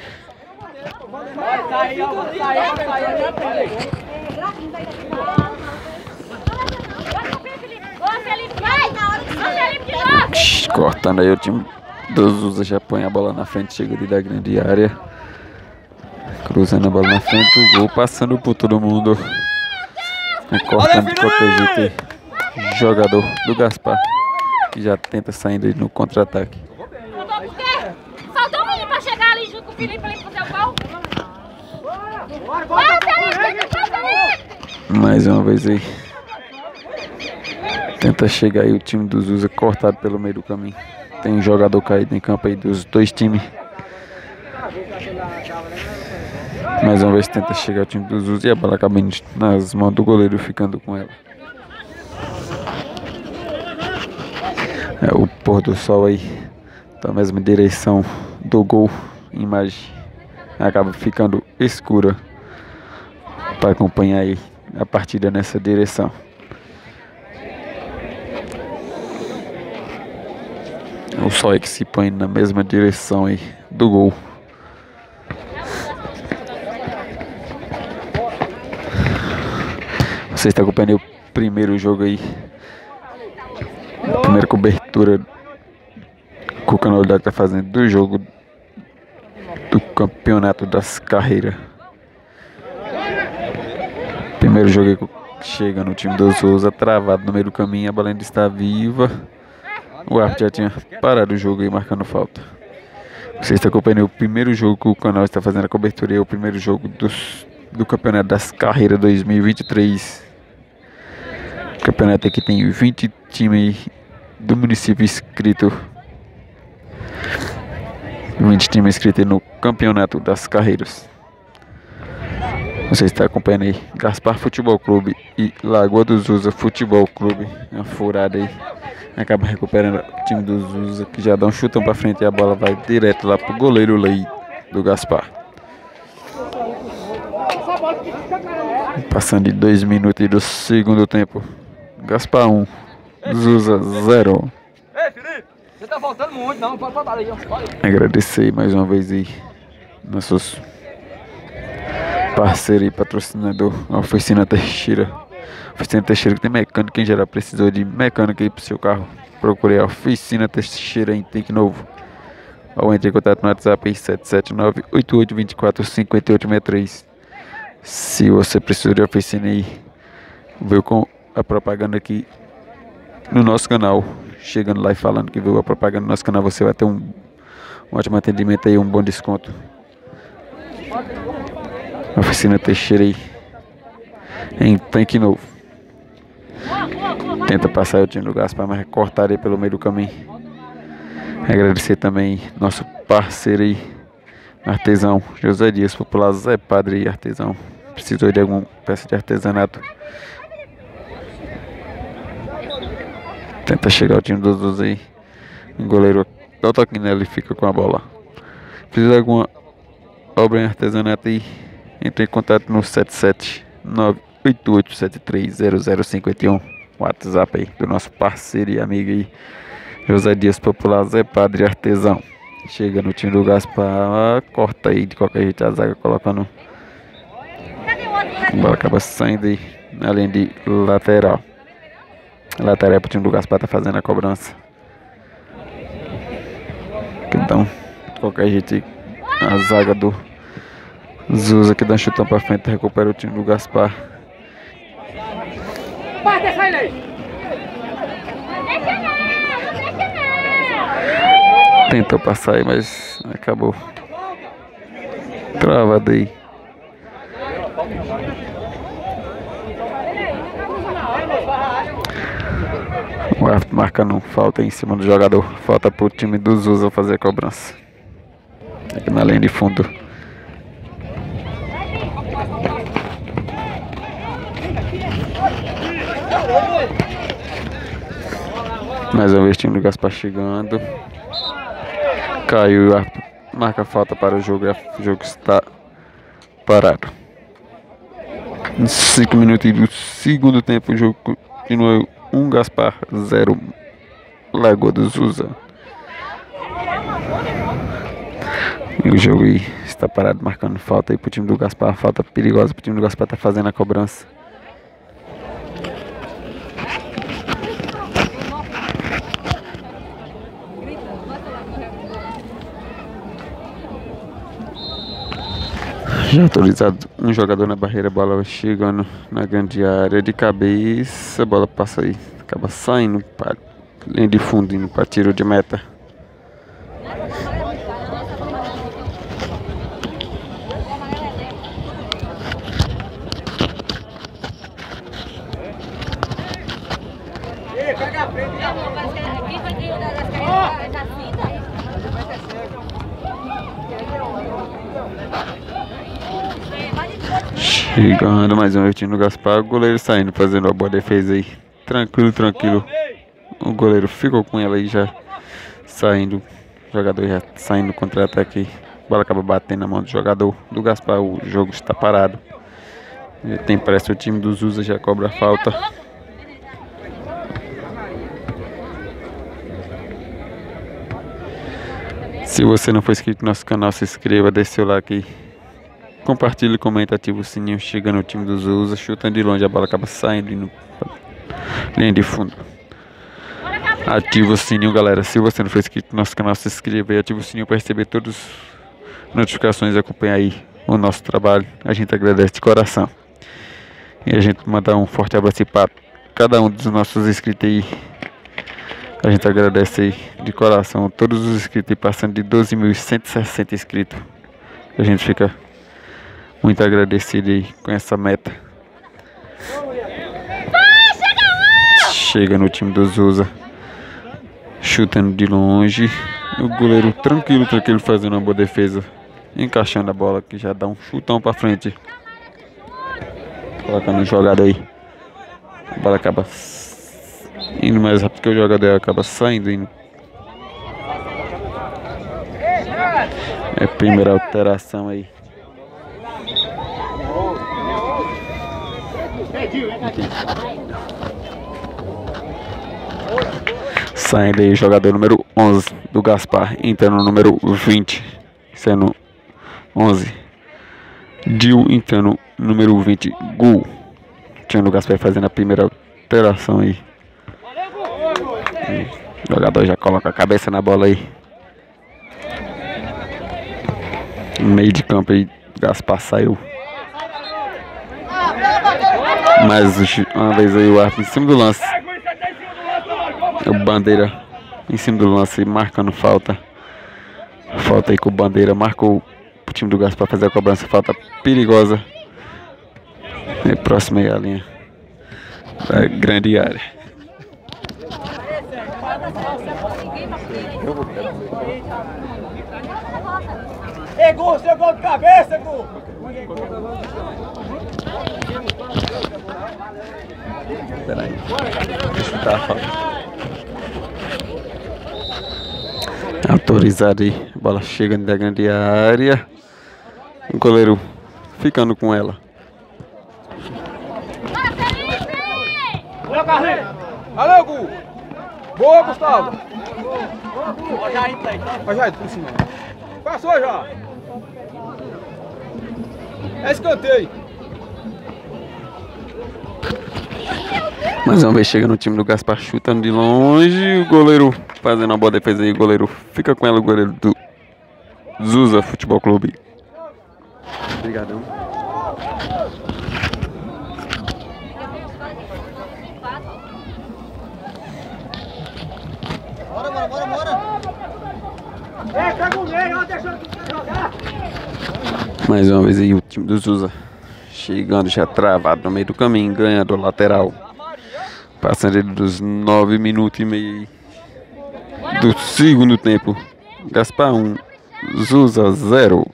Cortando aí, o time do Zusa já põe a bola na frente, chega da grande área. Cruzando a bola na frente, o gol passando por todo mundo. Cortando de qualquer jeito aí. Jogador do Gaspar, que já tenta saindo aí no contra-ataque. Faltou um menino pra chegar ali junto com o Felipe pra ele fazer o gol. Mais uma vez aí. Tenta chegar aí o time dos Zusa, cortado pelo meio do caminho. Tem um jogador caído em campo aí dos dois times. Mais uma vez tenta chegar o time dos Zusa e a bola acaba indo nas mãos do goleiro, ficando com ela. É o pôr do sol aí, da mesma direção do gol. Imagem acaba ficando escura para acompanhar aí a partida nessa direção. O sol é que se põe na mesma direção aí do gol. Você está acompanhando o primeiro jogo aí. Primeira cobertura que o canal da está fazendo do jogo do campeonato das carreiras. Primeiro jogo aí que chega no time do Souza, travado no meio do caminho, a bola ainda está viva. O árbitro já tinha parado o jogo aí, marcando falta. Você está acompanhando o primeiro jogo que o canal está fazendo a cobertura, é o primeiro jogo do campeonato das carreiras 2023. Campeonato aqui tem 20 times do município inscrito. 20 times inscritos no campeonato das carreiras. Você está acompanhando aí Gaspar Futebol Clube e Lagoa do Zusa Futebol Clube. Uma furada aí. Acaba recuperando o time do Zusa, que já dá um chutão pra frente e a bola vai direto lá pro goleiro Lei do Gaspar. Passando de 2 minutos do segundo tempo. Gaspar 1, Zusa 0. Ei, Felipe, você tá faltando muito, não. Pode botar aí, ó. Agradecer mais uma vez aí nossos parceiro e patrocinador, a Oficina Teixeira. Oficina Teixeira, que tem mecânica em geral, precisou de mecânica aí pro seu carro, procurei a Oficina Teixeira em Tanque Novo, ou entre em contato no WhatsApp aí 779-8824-5863. Se você precisa de oficina aí, veio com a propaganda aqui no nosso canal, chegando lá e falando que viu a propaganda no nosso canal, você vai ter um ótimo atendimento aí, um bom desconto. Oficina Teixeira aí em Tanque Novo. Tenta passar o time do Gaspar, mas cortar aí pelo meio do caminho. Agradecer também nosso parceiro aí, artesão José Dias, popular Zé Padre e artesão. Precisou de alguma peça de artesanato? Tenta chegar o time dos dois aí. O goleiro dá o toque nela e fica com a bola. Precisa de alguma obra em artesanato aí? Entre em contato no 779-8873-0051. WhatsApp aí do nosso parceiro e amigo aí, José Dias, popular Zé Padre Artesão. Chega no time do Gaspar, corta aí de qualquer jeito a zaga, colocando. A bola acaba saindo aí na linha de lateral. Lateral pro time do Gaspar, tá fazendo a cobrança. Então, de qualquer jeito aí, a zaga do Zusa que dá um chutão pra frente, recupera o time do Gaspar. Tentou passar aí, mas acabou travado aí. O árbitro marcando falta em cima do jogador. Falta pro time do Zusa fazer a cobrança. Aqui na linha de fundo. Mais uma vez o time do Gaspar chegando. Caiu, marca falta para o jogo. O jogo está parado. Em 5 minutos do segundo tempo, o jogo continua 1 Gaspar 0 Lagoa do Zusa. E o jogo aí está parado, marcando falta aí para o time do Gaspar. Falta perigosa para o time do Gaspar, tá fazendo a cobrança. Já autorizado um jogador na barreira, a bola chegando na grande área de cabeça, a bola passa aí, acaba saindo para linha de fundo, indo para tiro de meta. Chegando mais um time no Gaspar, o goleiro saindo, fazendo uma boa defesa aí. Tranquilo, tranquilo. O goleiro ficou com ela aí já saindo. O jogador já saindo contra-ataque. A bola acaba batendo na mão do jogador do Gaspar. O jogo está parado. Tem pressa, o time do Zusa já cobra a falta. Se você não for inscrito no nosso canal, se inscreva, deixe seu like, compartilhe, comenta, ativa o sininho. Chega no time do Zusa, chutando de longe, a bola acaba saindo indo pra linha de fundo. Ativa o sininho, galera. Se você não for inscrito no nosso canal, se inscreva e ativa o sininho para receber todas as notificações e acompanhar aí o nosso trabalho. A gente agradece de coração. E a gente manda um forte abraço para cada um dos nossos inscritos aí. A gente agradece aí de coração todos os inscritos aí, passando de 12.160 inscritos. A gente fica muito agradecido aí com essa meta. Chega no time do Zusa, chutando de longe. O goleiro tranquilo fazendo uma boa defesa, encaixando a bola, que já dá um chutão pra frente. Colocando jogada aí. A bola acaba indo mais rápido que o jogador, acaba saindo. É a primeira alteração aí. Saindo aí o jogador número 11 do Gaspar, entrando no número 20, sendo 11. Dil entrando no número 20, Gul. Tinha o Gaspar fazendo a primeira alteração aí. O jogador já coloca a cabeça na bola aí. No meio de campo aí, Gaspar saiu. Mais uma vez aí o árbitro em cima do lance. O Bandeira em cima do lance, marcando falta. Falta aí com o Bandeira, marcou o time do Gaspar fazer a cobrança, falta perigosa. É próximo aí a linha da grande área. Ei, Gu, seu gol de cabeça, Gu! Peraí, tá a falta. Autorizado aí, a bola chega da grande área. O goleiro ficando com ela. Valeu, Carlinhos! Valeu, Gu! Boa, Gustavo! Vai já, por cima. Passou já! É escanteio! Mais uma vez chega no time do Gaspar, chutando de longe. O goleiro fazendo uma boa defesa aí. O goleiro fica com ela, o goleiro do Zusa Futebol Clube. Obrigadão. Bora! É, pega o meio, ó, deixa eu jogar! Mais uma vez aí o time do Zusa chegando já travado no meio do caminho, ganhando o lateral. Passando ele dos 9 minutos e meio do segundo tempo. Gaspar 1, Zusa 0.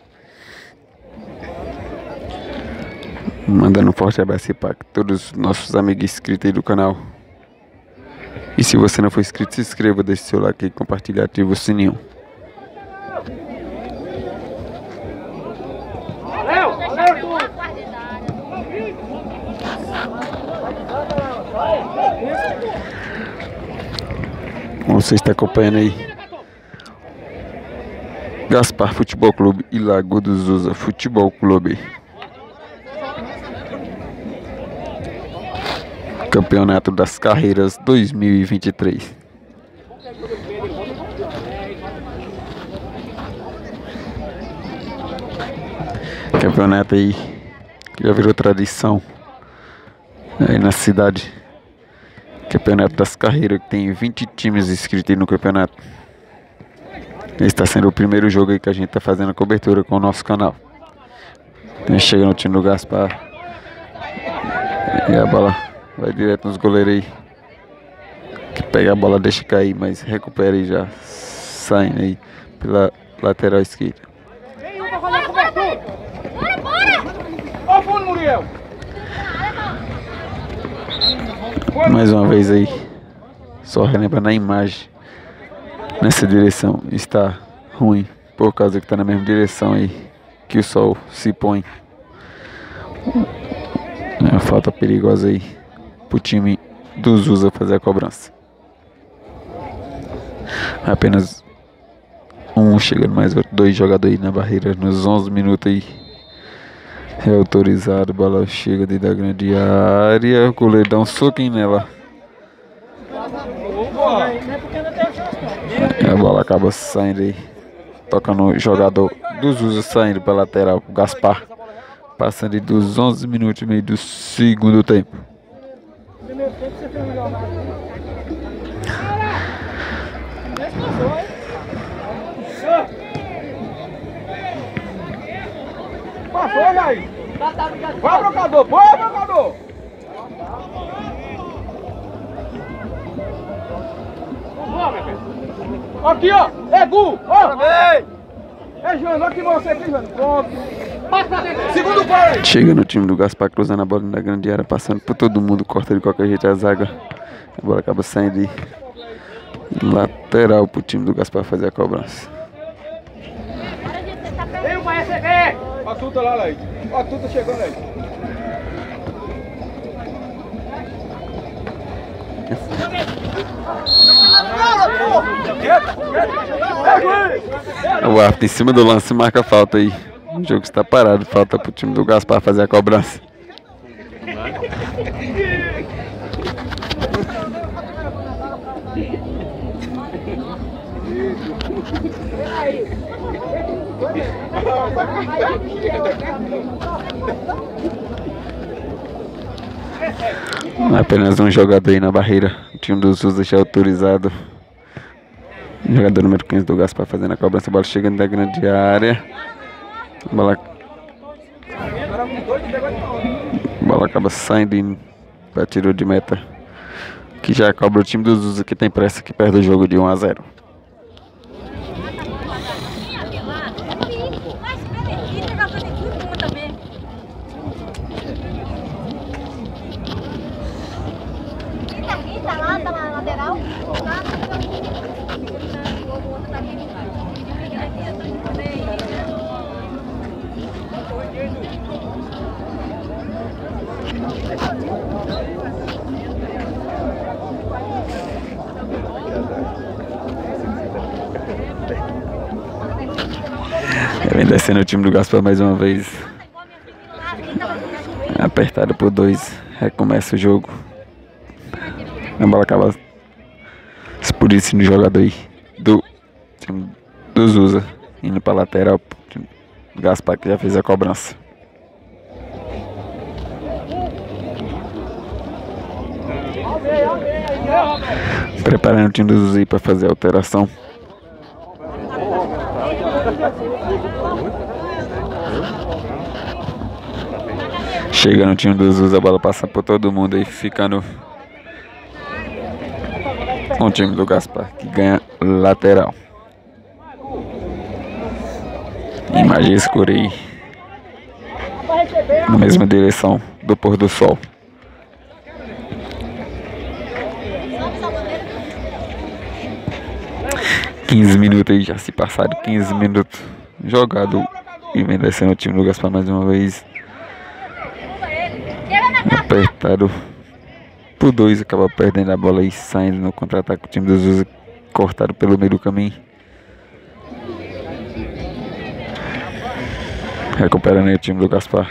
Mandando um forte abraço para todos os nossos amigos inscritos aí do canal. E se você não for inscrito, se inscreva, deixe seu like e compartilhe, ative o sininho. Você está acompanhando aí Gaspar Futebol Clube e Lagoa do Zusa Futebol Clube. Campeonato das Carreiras 2023. Campeonato aí que já virou tradição aí na cidade. Campeonato das Carreiras, que tem 20 times inscritos aí no campeonato. Esse está sendo o primeiro jogo aí que a gente está fazendo a cobertura com o nosso canal. Chega no time do Gaspar e a bola vai direto nos goleiros aí, que pega a bola, deixa cair, mas recupera e já sai aí pela lateral esquerda. Ó o fundo, Muriel! Mais uma vez aí, só relembra na imagem, nessa direção está ruim, por causa que está na mesma direção aí que o sol se põe. É uma falta perigosa aí pro time do Zusa fazer a cobrança. Apenas um chegando, mais dois jogadores aí na barreira nos 11 minutos aí. É autorizado, bola chega dentro da grande área, o goleiro dá um soquinho nela. A bola acaba saindo aí, toca no jogador do Zusa, saindo para lateral, o Gaspar. Passando aí dos 11 minutos e meio do segundo tempo. Primeiro tempo você fez um jogado. Passou, Jair! Vai, brocador! Vai, brocador! Aqui, ó! É Gu! Ó! É Jano, olha que você aqui, Jano! Pronto! Segundo gol! Chega no time do Gaspar, cruzando a bola na grande área, passando por todo mundo, corta de qualquer jeito a zaga. A bola acaba saindo de lateral pro time do Gaspar fazer a cobrança. Ei, vai receber! Ó a tuta lá, Leite. Ó a tuta chegando aí. O árbitro em cima do lance marca a falta aí. O jogo está parado, falta pro time do Gaspar fazer a cobrança. Apenas um jogador aí na barreira. O time dos Zusa já autorizado. O jogador número 15 do Gaspar fazendo a cobrança. A bola chegando da grande área. A bola acaba saindo para tiro de meta. Que já cobra o time dos Zusa, que tem pressa, que perde o jogo de 1-0. Vem descendo o time do Gaspar mais uma vez. Apertado por 2. Recomeça o jogo. A bola acaba expulsando o jogador aí do time do Zusa, indo para lateral. O Gaspar que já fez a cobrança. Preparando o time do Zusa aí para fazer a alteração. Chega no time dos Zusa, a bola passa por todo mundo aí, ficando com o time do Gaspar, que ganha lateral. Imagem escura aí, na mesma direção do pôr do sol. (15 minutos aí, já se passaram 15 minutos jogado. E vem descendo o time do Gaspar mais uma vez. Apertado por 2, acaba perdendo a bola e saindo no contra-ataque. O time dos Zusa cortado pelo meio do caminho. Recuperando aí o time do Gaspar.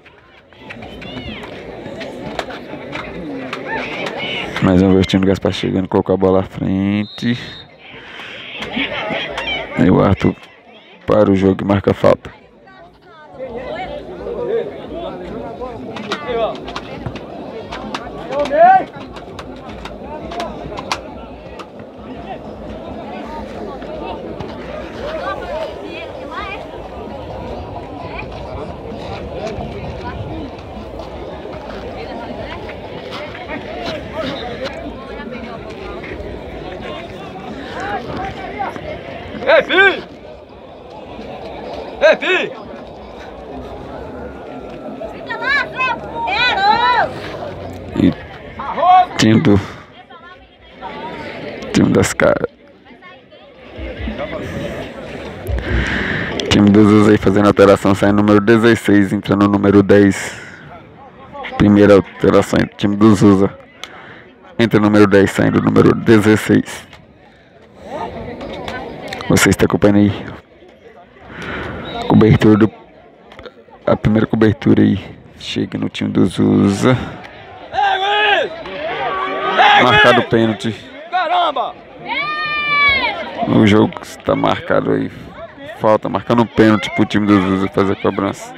Mais uma vez o time do Gaspar chegando, colocou a bola à frente. Aí o Arthur para o jogo e marca a falta. Ei, filho! Ei, filho! Fica lá, Zé! E time das caras. Time dos Zusa aí fazendo alteração, sai no número 16, entrando no número 10. Primeira alteração do time do Zusa. Entra o número 10, saindo o número 16. Você está acompanhando aí. Cobertura do... A primeira cobertura aí. Chega no time do Zusa. Marcado o pênalti. Caramba! O jogo está marcado aí. Falta, marcando um pênalti pro time do Zusa fazer a cobrança.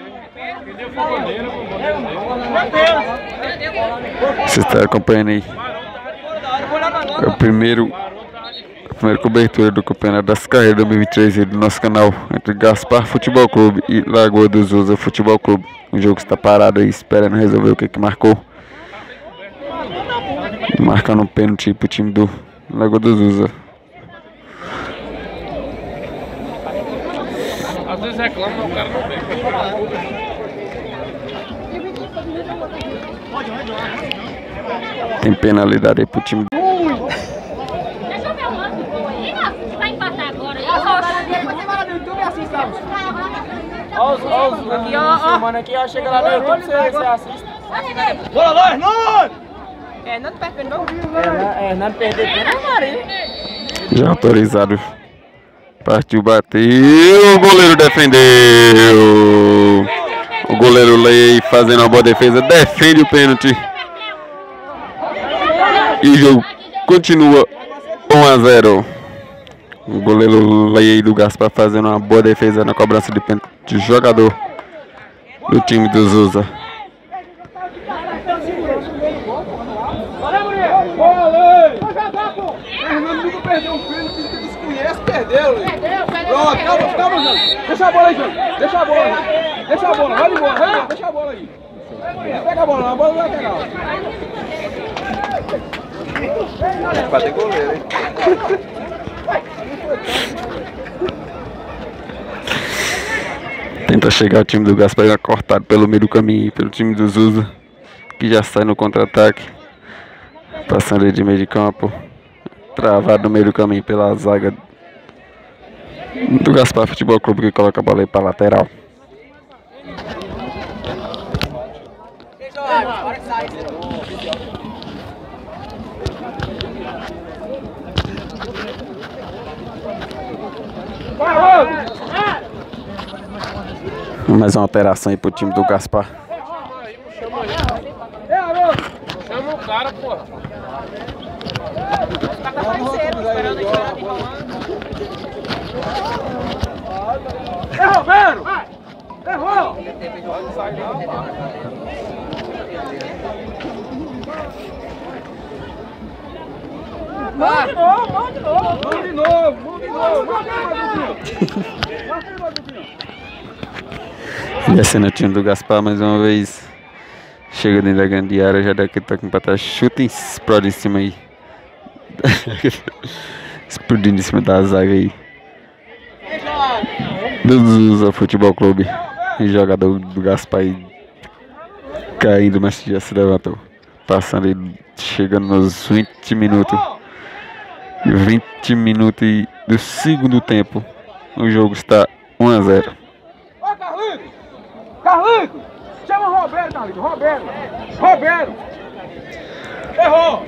Você está acompanhando aí. É a primeira cobertura do Campeonato das Carreiras 2023 aí do nosso canal. Entre Gaspar Futebol Clube e Lagoa do Zusa Futebol Clube. O jogo está parado aí, esperando resolver o que marcou. Marcando um pênalti pro time do Lagoa do Zusa. Às vezes reclama, o cara não vem. Tem penalidade aí pro time. Deixa eu ver o lance do gol aí, ó. Vai empatar agora aí. Você vai lá no YouTube e assiste. Olha os aqui, ó. Mano, aqui, ó. Chega lá no YouTube, você assiste. Bora, nós! Não te perde não. Não perder tempo, Maria. Já autorizado. Partiu, bateu. O goleiro defendeu. O goleiro Lei fazendo uma boa defesa. Defende o pênalti. E o jogo continua 1-0. O goleiro Lei do Gaspar fazendo uma boa defesa na cobrança de pênalti. Jogador do time do Zusa. Fernando nunca perdeu um pênalti que desconhece, perdeu, Lê. Pronto, calma, Jânio. Deixa a bola aí, Jânio. Deixa a bola, vai embora, deixa a bola aí. Pega a bola não vai pegar. Vai ter goleiro, hein? Tenta chegar o time do Gaspar, cortado pelo meio do caminho, pelo time do Zusa, que já sai no contra-ataque. Passando ele de meio de campo. Travado no meio do caminho pela zaga do Gaspar Futebol Clube, que coloca a bola aí para lateral. Mais uma alteração aí pro time do Gaspar. Chama o cara, pô. Tá com a parceira, esperando aqui lá, É Romero! Errou! Manda de novo! Descendo o time do Gaspar mais uma vez. Chega dentro da grande área, já daqui tá com empatar. Chuta, explode em cima aí. Explodindo em cima da zaga aí. Do Zusa Futebol Clube. E jogador do Gaspar aí caindo, mas já se levantou. Passando aí, chegando nos 20 minutos. 20 minutos e do segundo tempo. O jogo está 1-0. Ó, Carlitos! Chama o Roberto, Carlitos! Roberto! Errou!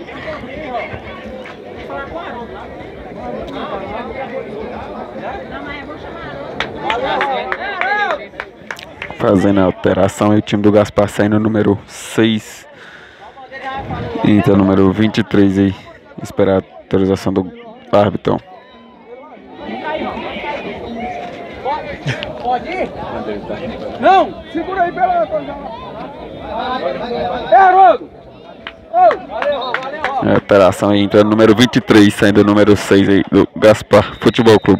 Fazendo a alteração aí, o time do Gaspar saindo número 6. Entra o número 23 aí. Esperar a autorização do árbitro. Pode ir? Não! Segura aí pela... Haroldo! A alteração aí, entra o número 23, saindo o número 6 aí do Gaspar Futebol Clube.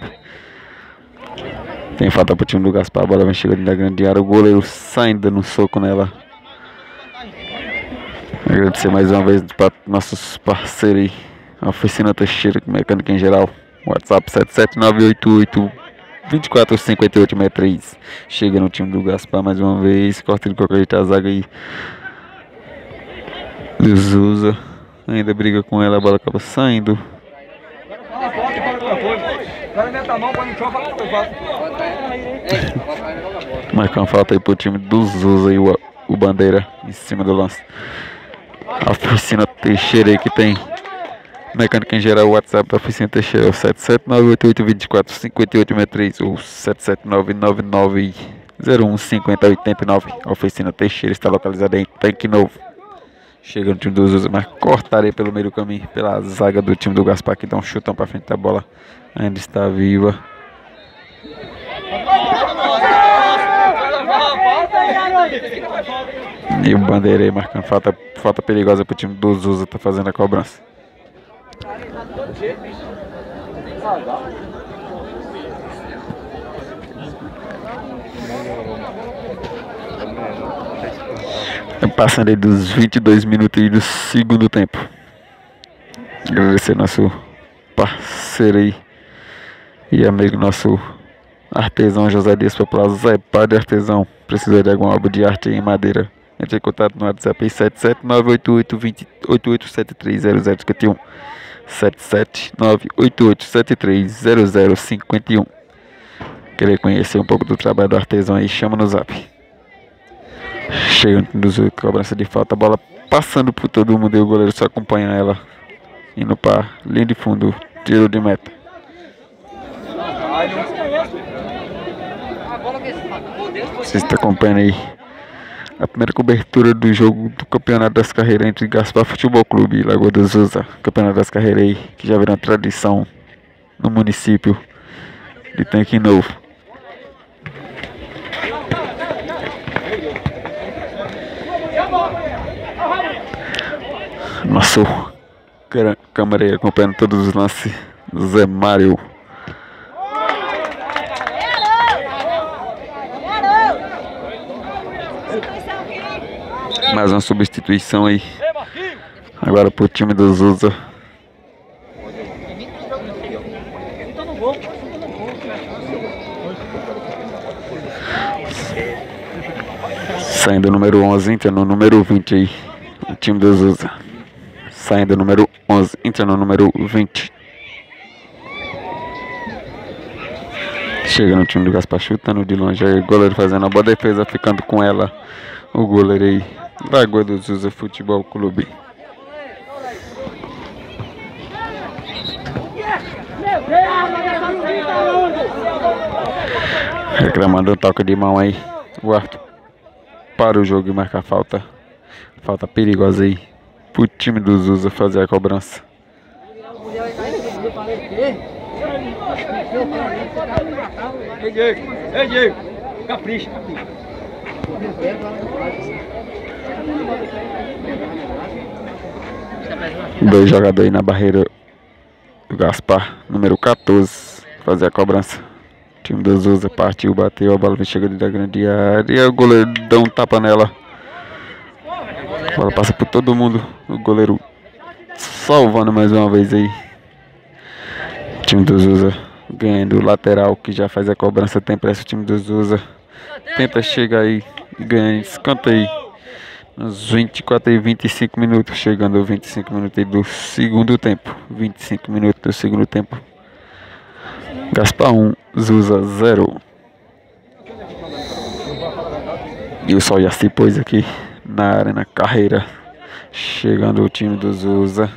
Tem falta pro time do Gaspar, a bola vem chegando da grande área, o goleiro saindo no soco nela. Agradecer mais uma vez para nossos parceiros aí, a Oficina Teixeira, mecânica em geral, WhatsApp 77988-245863. Chega no time do Gaspar mais uma vez, corta de qualquer jeito a zaga aí. Zusa ainda briga com ela, a bola acaba saindo. É, Marcando falta aí pro time do Zusa aí, o o Bandeira em cima do lance. A Oficina Teixeira aí que tem mecânica em geral. O WhatsApp da Oficina Teixeira é o 77988245863 ou 77999015089. A Oficina Teixeira está localizada em Tanque Novo. Chega no time do Zusa, mas cortarei pelo meio do caminho, pela zaga do time do Gaspar, que dá um chutão para frente da bola. Ainda está viva. E o Bandeira aí marcando falta perigosa pro time do Zusa, tá fazendo a cobrança. Passando aí dos 22 minutos aí do segundo tempo. Agradecer nosso parceiro aí e amigo nosso artesão José Dias Popular, Zé Padre Artesão. Precisa de alguma obra de arte em madeira? Entre em contato no WhatsApp 7798828730051. 77988730051. Querer conhecer um pouco do trabalho do artesão aí, chama no zap. Chega no cobrança de falta, a bola passando por todo mundo e o goleiro só acompanha ela, indo para linha de fundo, tiro de meta. Vocês estão acompanhando aí a primeira cobertura do jogo do Campeonato das Carreiras entre Gaspar Futebol Clube e Lagoa do Zusa. Campeonato das Carreiras aí que já virou uma tradição no município de Tanque Novo. Nosso câmera aí acompanhando todos os lances, Zé Mário. Mais uma substituição aí, agora pro time do Zusa. Saindo o número 11, entra no número 20 aí, o time do Zusa. Saindo o número 11, entra no número 20. Chega no time do Gaspar, chutando de longe aí, o goleiro fazendo a boa defesa, ficando com ela. O goleiro aí, Lagoa do Zusa Futebol Clube. Reclamando o toque de mão aí. O árbitro para o jogo e marca a falta. Falta perigosa aí pro time do Zusa fazer a cobrança. Ei, Diego, capricha. Dois jogadores aí na barreira do Gaspar, número 14, fazer a cobrança. O time do Zusa partiu, bateu, a bola vem chegando da grande área, o goleiro dá um tapa nela. A bola passa por todo mundo, o goleiro salvando mais uma vez aí. O time do Zusa ganhando o lateral que já faz a cobrança, tem pressa o time do Zusa. Tenta chegar aí e ganhar escanteio. Nos 24 e 25 minutos, chegando aos 25 minutos aí do segundo tempo. 25 minutos do segundo tempo. Gaspar 1, Zusa 0. E o sol já se pôs aqui na arena carreira. Chegando o time do Zusa.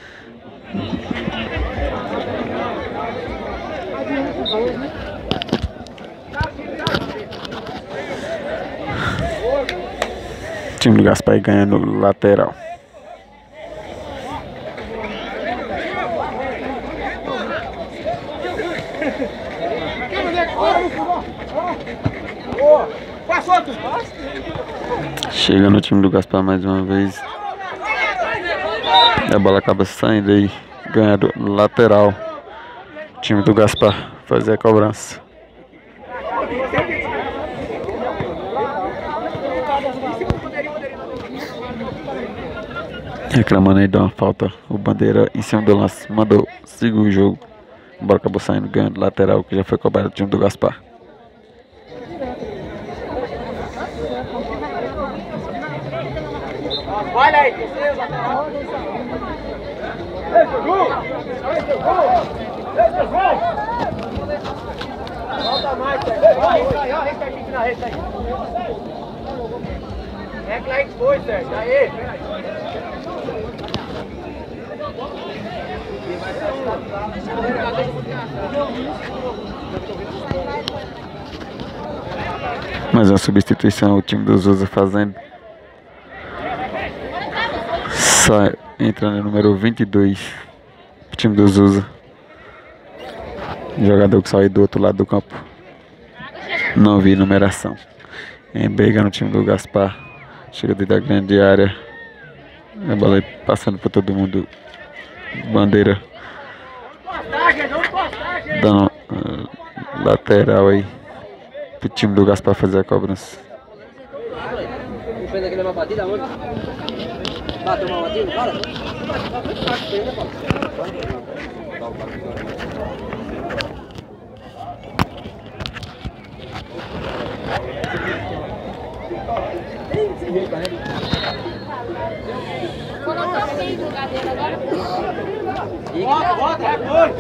O time do Gaspar ganhando lateral. Chega no time do Gaspar mais uma vez. A bola acaba saindo aí, ganhando lateral. O time do Gaspar fazer a cobrança. Reclamando aí de uma falta, o Bandeira em cima do lance mandou seguir o jogo. A bola acabou saindo, ganhando lateral, que já foi cobrado do time do Gaspar. Olha aí, volta mais, vai, ó, resta aqui na resta aí. É claro que foi, Sérgio. Aí. Mais uma substituição, o time do Zusa fazendo. Entra no número 22, o time do Zusa. Jogador que saiu do outro lado do campo. Não vi numeração. Embega no time do Gaspar. Chega dentro da grande área. A bola aí passando por todo mundo. Bandeira. Dando lateral aí pro time do Gaspar fazer a cobrança. Colocar alguém no lugar dele agora. Bota, foi!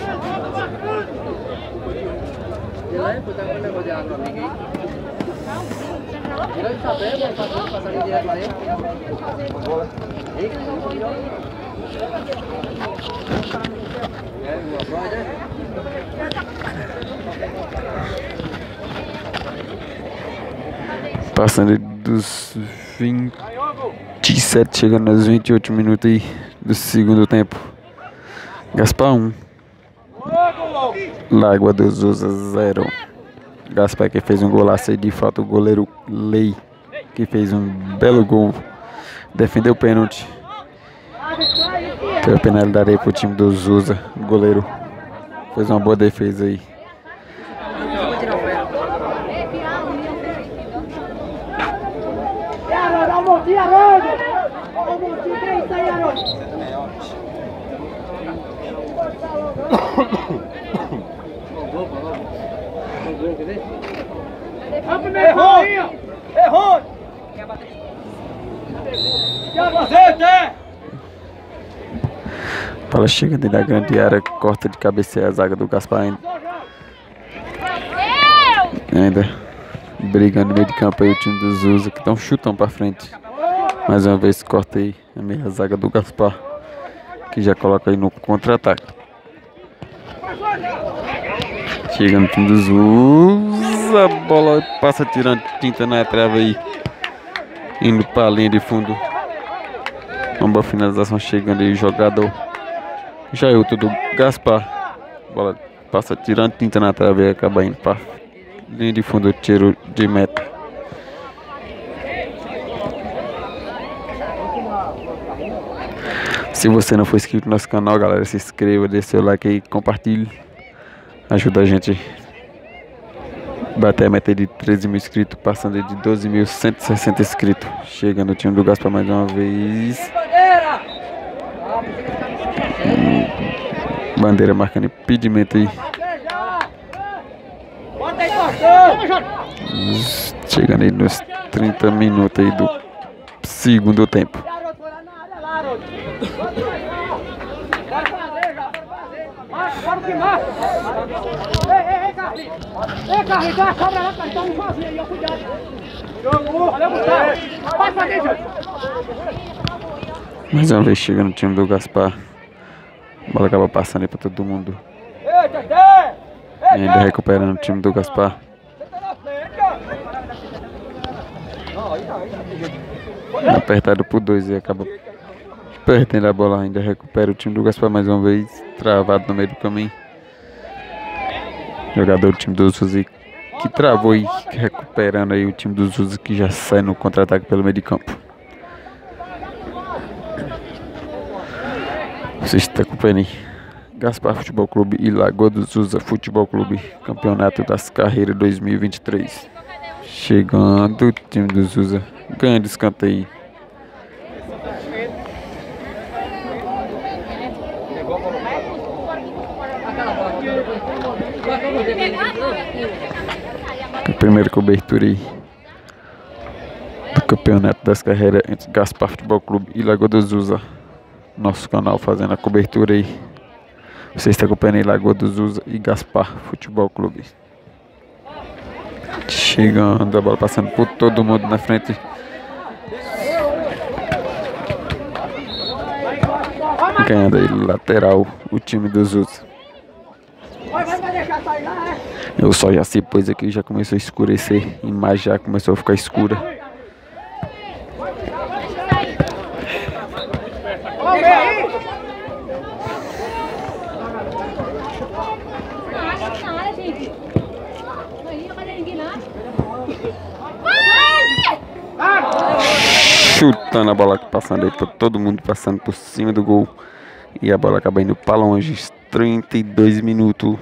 Passando dos 27, chegando aos 28 minutos aí do segundo tempo. Gaspar 1, Lagoa do Zusa 0. Gaspar que fez um golaço aí de falta, o goleiro Lei, que fez um belo gol, defendeu o pênalti. Foi a penalidade aí pro time do Zusa, o goleiro fez uma boa defesa aí. Errou! Errou! A bola chega dentro da grande área, corta de cabeceira a zaga do Gaspar ainda brigando no meio de campo aí o time do Zusa, que dá um chutão pra frente. Mais uma vez corta aí a meia zaga do Gaspar, que já coloca aí no contra-ataque. Chega no time do Zusa, a bola passa tirando tinta na trave aí, indo pra linha de fundo. Uma boa finalização chegando aí, o jogador Jailton do Gaspar. A bola passa tirando tinta na trave e acaba indo pra linha de fundo, tiro de meta. Se você não for inscrito no nosso canal, galera, se inscreva, dê seu like aí, compartilhe. Ajuda a gente a bater a meta de 13 mil inscritos, passando de 12.160 inscritos. Chega no time do Gaspar mais uma vez. Bandeira marcando impedimento aí. Chegando aí nos 30 minutos aí do segundo tempo. Ei, Carlinhos, dá a cobra lá, cara, então não sozinho aí, ó, cuidado. Valeu, Gustavo. Passa aqui, gente. Mais uma vez chega no time do Gaspar. A bola acaba passando aí pra todo mundo. Ei, Tete! E ainda recuperando o time do Gaspar. Você tá na frente, cara. Apertado por 2 e acaba perdendo a bola. Ainda recupera o time do Gaspar mais uma vez, travado no meio do caminho. Jogador do time do Zusa que travou e recuperando aí o time do Zusa, que já sai no contra-ataque pelo meio de campo. Você está acompanhando aí Gaspar Futebol Clube e Lagoa do Zusa Futebol Clube, Campeonato das Carreiras 2023. Chegando o time do Zusa, ganhando escanteio. A primeira cobertura aí do Campeonato das Carreiras entre Gaspar Futebol Clube e Lagoa do Zusa. Nosso canal fazendo a cobertura aí. Você está acompanhando aí Lagoa do Zusa e Gaspar Futebol Clube. Chegando a bola, passando por todo mundo na frente. Ganhando aí lateral o time do Zusa. O sol já se pôs aqui, já começou a escurecer. A imagem já começou a ficar escura. Chutando a bola, passando aí por todo mundo, passando por cima do gol. E a bola acaba indo para longe. 32 minutos.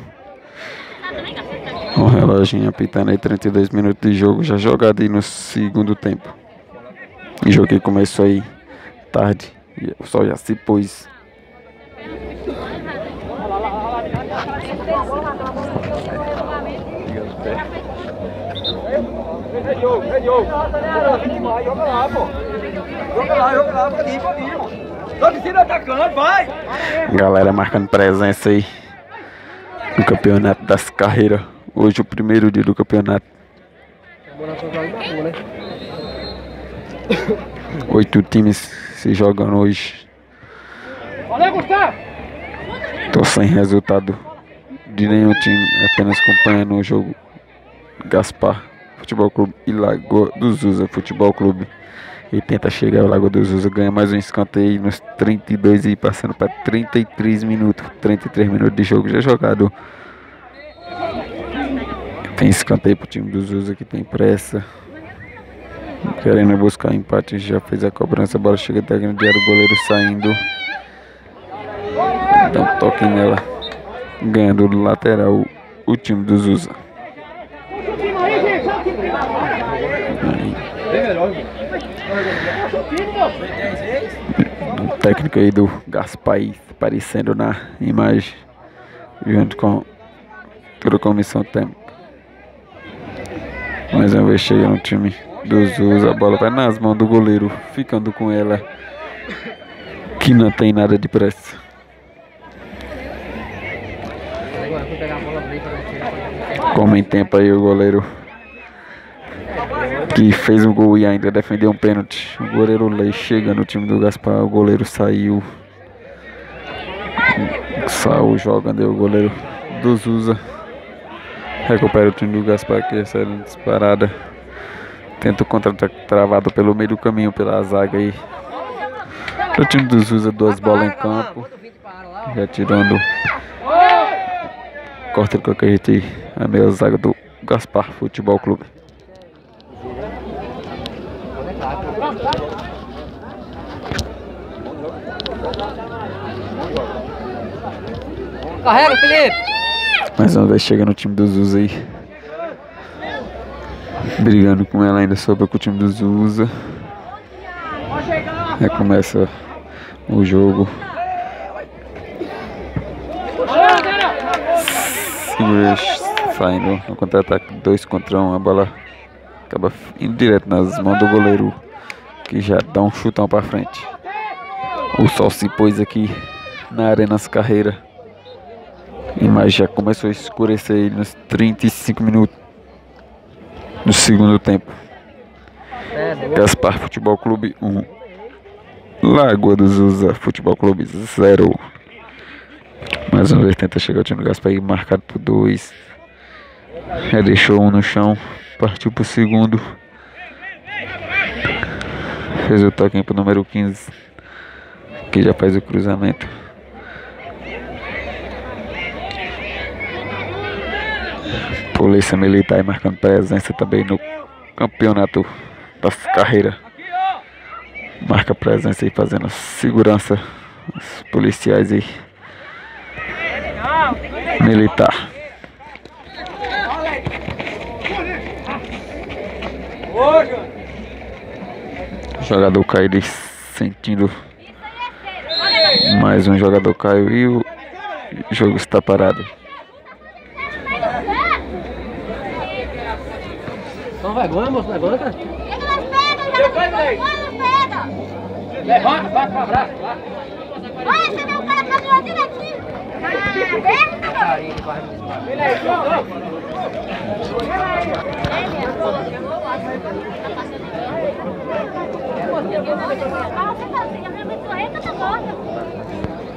O reloginho apitando aí, 32 minutos de jogo já jogado aí no segundo tempo. O jogo que começou aí tarde. E o sol já se pôs. Galera marcando presença aí no campeonato das carreiras. Hoje o primeiro dia do campeonato. 8 times se jogando hoje. Tô sem resultado de nenhum time, apenas acompanhando o jogo. Gaspar Futebol Clube e Lagoa do Zusa Futebol Clube. E tenta chegar ao Lagoa do Zusa, ganha mais um escanteio nos 32 e passando para 33 minutos. 33 minutos de jogo já jogado. Tem escanteio pro time do Zusa que tem pressa. Querendo buscar empate, já fez a cobrança, a bola chega até aqui no diário, o goleiro saindo. Dá um toque nela. Ganhando do lateral o time do Zusa. O técnico aí do Gaspar aparecendo na imagem, junto com toda a comissão técnica. Mais uma vez chega no time do Zusa, a bola vai nas mãos do goleiro, ficando com ela, que não tem nada de pressa. Como em tempo aí o goleiro que fez um gol e ainda defendeu um pênalti. O goleiro Lei chega no time do Gaspar, o goleiro saiu. Saiu jogando aí o goleiro do Zusa. Recupera o time do Gaspar que recebe disparada. Tenta o contra-ataque travado pelo meio do caminho, pela zaga aí. O time do Zusa, 2 bolas em campo. Já tirando. Corta de qualquer jeito aí a meia zaga do Gaspar Futebol Clube. Carrega, Felipe! Mais uma vez chega no time do Zusa aí. Brigando com ela ainda, sobra com o time do Zusa. Recomeça o jogo. Saindo no contra-ataque 2 contra 1, a bola acaba indo direto nas mãos do goleiro, que já dá um chutão para frente. O sol se pôs aqui na Arena das Carreiras, mas já começou a escurecer aí nos 35 minutos do segundo tempo. Gaspar Futebol Clube 1, Lagoa do Zusa Futebol Clube 0. Mais uma vez tenta chegar o time do Gaspar aí, marcado por 2. Já deixou um no chão, partiu pro segundo. Fez o toque pro número 15, que já faz o cruzamento. Polícia Militar aí marcando presença também no campeonato das carreiras. Marca presença aí, fazendo segurança. Os policiais aí. Militar. O jogador caiu sentindo. Mais um jogador caiu e o jogo está parado. Não vergonha, moço, vergonha, cara. Levanta, bate pra abraço. Olha, você vê o cara caminhou direitinho.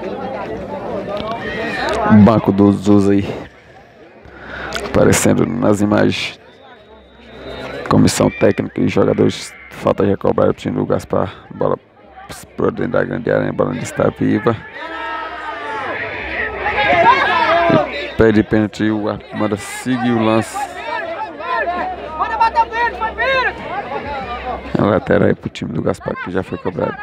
Banco do Zuz aí, aparecendo nas imagens. Comissão técnica e jogadores. Falta já cobrar o time do Gaspar. Bola por dentro da grande área, a bola ainda está viva. E pede pênalti, o árbitro manda seguir o lance. É lateral aí pro time do Gaspar, que já foi cobrado.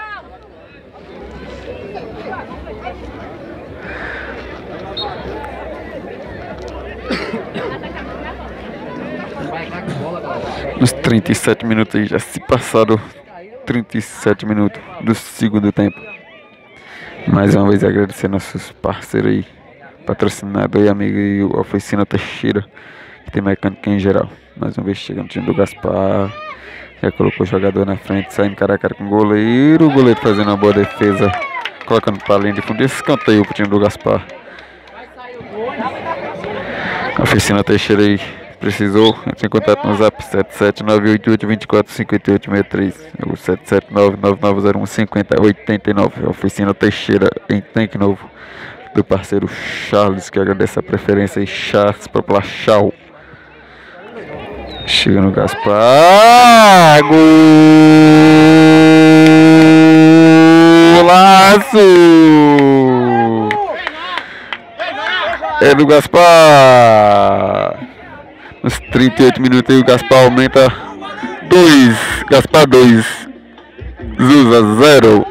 Nos 37 minutos aí, já se passaram 37 minutos do segundo tempo. Mais uma vez agradecer nossos parceiros aí, patrocinador e amigo e a Oficina Teixeira, que tem mecânica em geral. Mais uma vez chega no time do Gaspar, já colocou o jogador na frente, saindo cara a cara com o goleiro fazendo uma boa defesa, colocando para linha de fundo, escanteio pro time do Gaspar. A Oficina Teixeira aí precisou, entre em contato no zap 77988245863 ou 77999015089. Oficina Teixeira em Tanque Novo, do parceiro Charles, que agradece a preferência, e Charles Popular Chau. Chega no Gaspar, golaço! É do Gaspar! Nos 38 minutos aí o Gaspar aumenta 2, Gaspar 2, Zusa 0.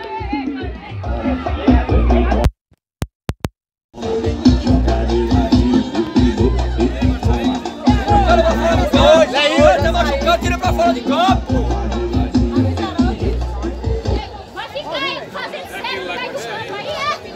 Tira pra fora de campo! Vai ficar fazendo certo, vai dos campos aí,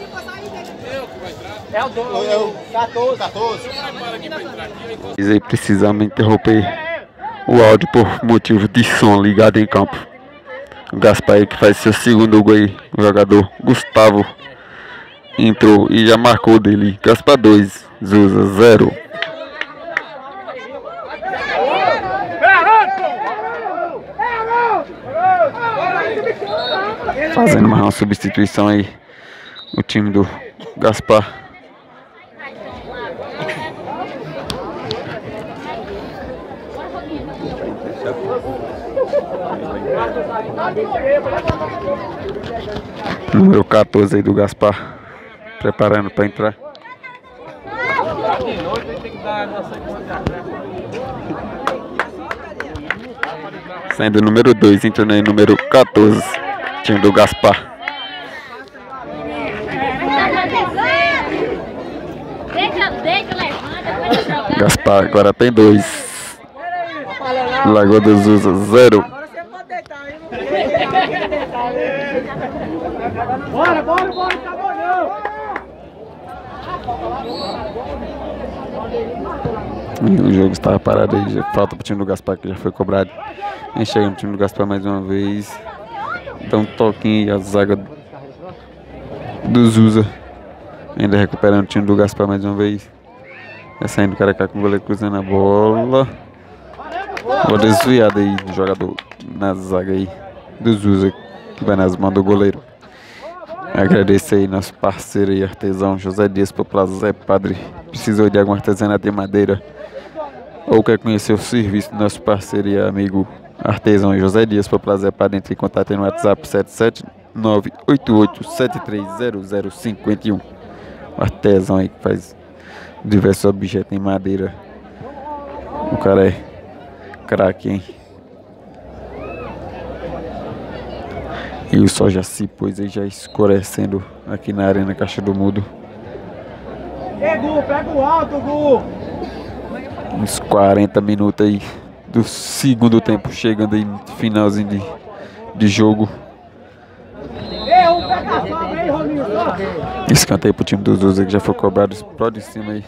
é? É o 14. E aí precisamos interromper o áudio por motivo de som ligado em campo. O Gaspar aí que faz seu segundo gol aí, o jogador Gustavo entrou e já marcou dele. Gaspar 2, Zusa 0. Fazendo mais uma substituição aí, o time do Gaspar. Número 14 aí do Gaspar, preparando para entrar. Saindo o número 2, entrando aí número 14, time do Gaspar. Gaspar agora tem 2. Lagoa dos Usa 0. Bora, acabou não! O jogo estava parado aí, falta pro time do Gaspar, que já foi cobrado. Vem chegando o time do Gaspar mais uma vez. Dá um toquinho e a zaga do Zusa ainda recuperando o time do Gaspar mais uma vez. Vai saindo o cara com o goleiro cruzando a bola. Boa desviada aí do jogador na zaga aí do Zusa, que vai nas mãos do goleiro. Agradecer aí nosso parceiro e artesão José Dias Popular Zé Padre. Precisou de algum artesanato de madeira ou quer conhecer o serviço do nosso parceiro e amigo artesão José Dias Popular Zé Padre, entre em contato aí no WhatsApp 77988730051. O artesão aí que faz diversos objetos em madeira. O cara é craque, hein? E o sol já se pôs aí, já escurecendo aqui na Arena Caixa do Mudo. Gu, pega o alto, Gu! Uns 40 minutos aí do segundo tempo, chegando aí no finalzinho de jogo. Escanteio pro time dos Usa, que já foi cobrado, explode em cima aí.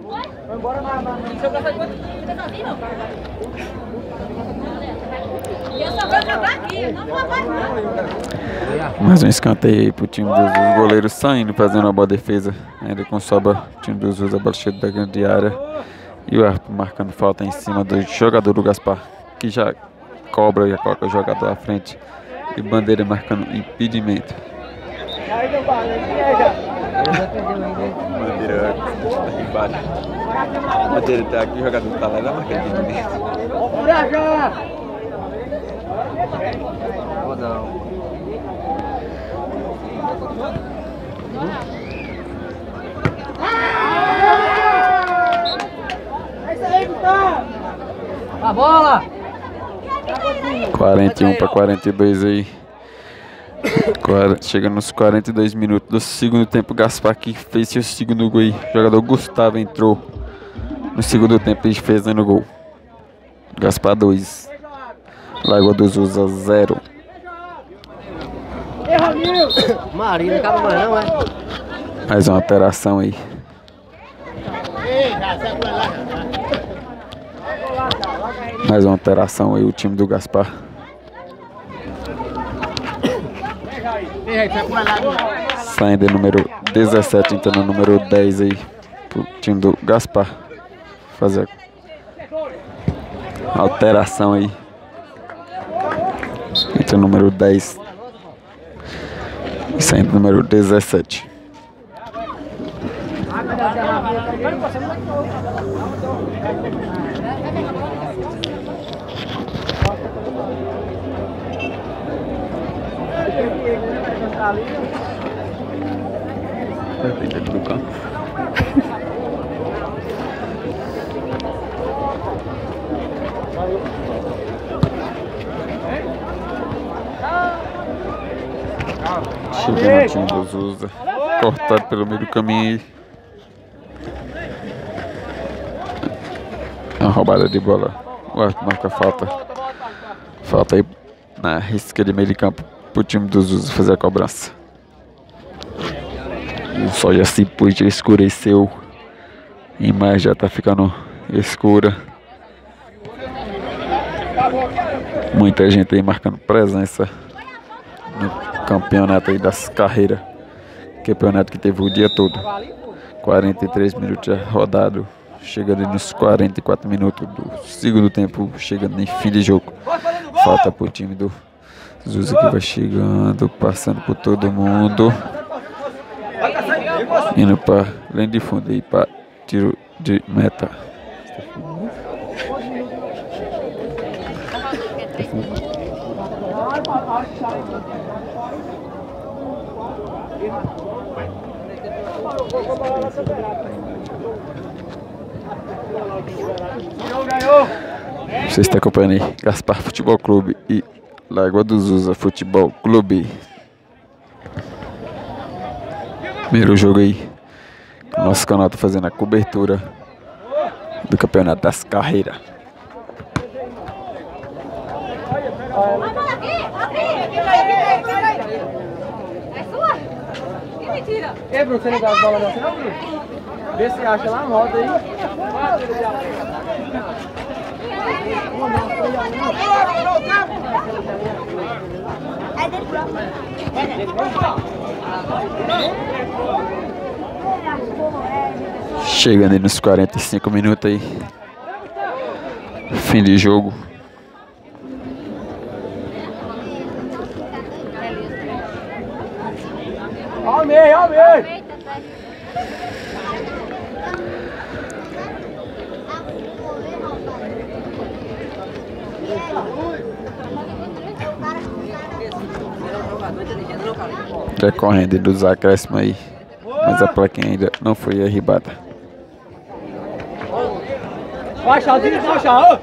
Mais um escanteio aí pro time dos Usa, goleiros saindo, fazendo uma boa defesa. Ainda com sobra, o time dos Usa, a bola cheia da grande área. E o árbitro marcando falta em cima do jogador do Gaspar, que já cobra, já coloca o jogador à frente. E bandeira marcando impedimento. Bandeira aqui embaixo. A bandeira tá aqui, o jogador tá lá na marca de dentro. Rodão. A bola! 41 para 42 aí. Chega nos 42 minutos do segundo tempo. Gaspar aqui fez seu segundo gol aí. O jogador Gustavo entrou no segundo tempo e fez no gol. Gaspar 2, Lagoa dos Usa 0. Maria, não acaba mais não, é? Mais uma alteração aí. Mais uma alteração aí, o time do Gaspar. Saindo número 17, entrando no número 10 aí pro time do Gaspar. Fazer a alteração aí. Entra o número 10 e saindo o número 17. Dentro do campo. Chegando o time dos Usa. Cortado pelo meio do caminho aí. Uma roubada de bola. O árbitro marca falta. Falta aí na risca de meio de campo pro time dos Usa fazer a cobrança. O sol já se pôs, já escureceu. A imagem já tá ficando escura. Muita gente aí marcando presença no campeonato aí das carreiras. Campeonato que teve o dia todo. 43 minutos já rodado. Chegando nos 44 minutos do segundo tempo. Chegando em fim de jogo. Falta pro time do Zusa que vai chegando. Passando por todo mundo. Indo para linha de fundo aí para tiro de meta. Você está acompanhando aí Gaspar Futebol Clube e Lagoa dos Usa Futebol Clube. Primeiro jogo aí. Nosso canal tá fazendo a cobertura do campeonato das carreiras. É sua? Que mentira! Ei, Bruno, você não dá as bolas assim, não, Bruno? Vê se acha lá, roda aí. Chegando aí nos 45 minutos aí. Fim de jogo. Amém, amém! Já correndo dos acréscimos aí. Mas a plaquinha ainda não foi arribada. Vai, Chau, tira de Chau!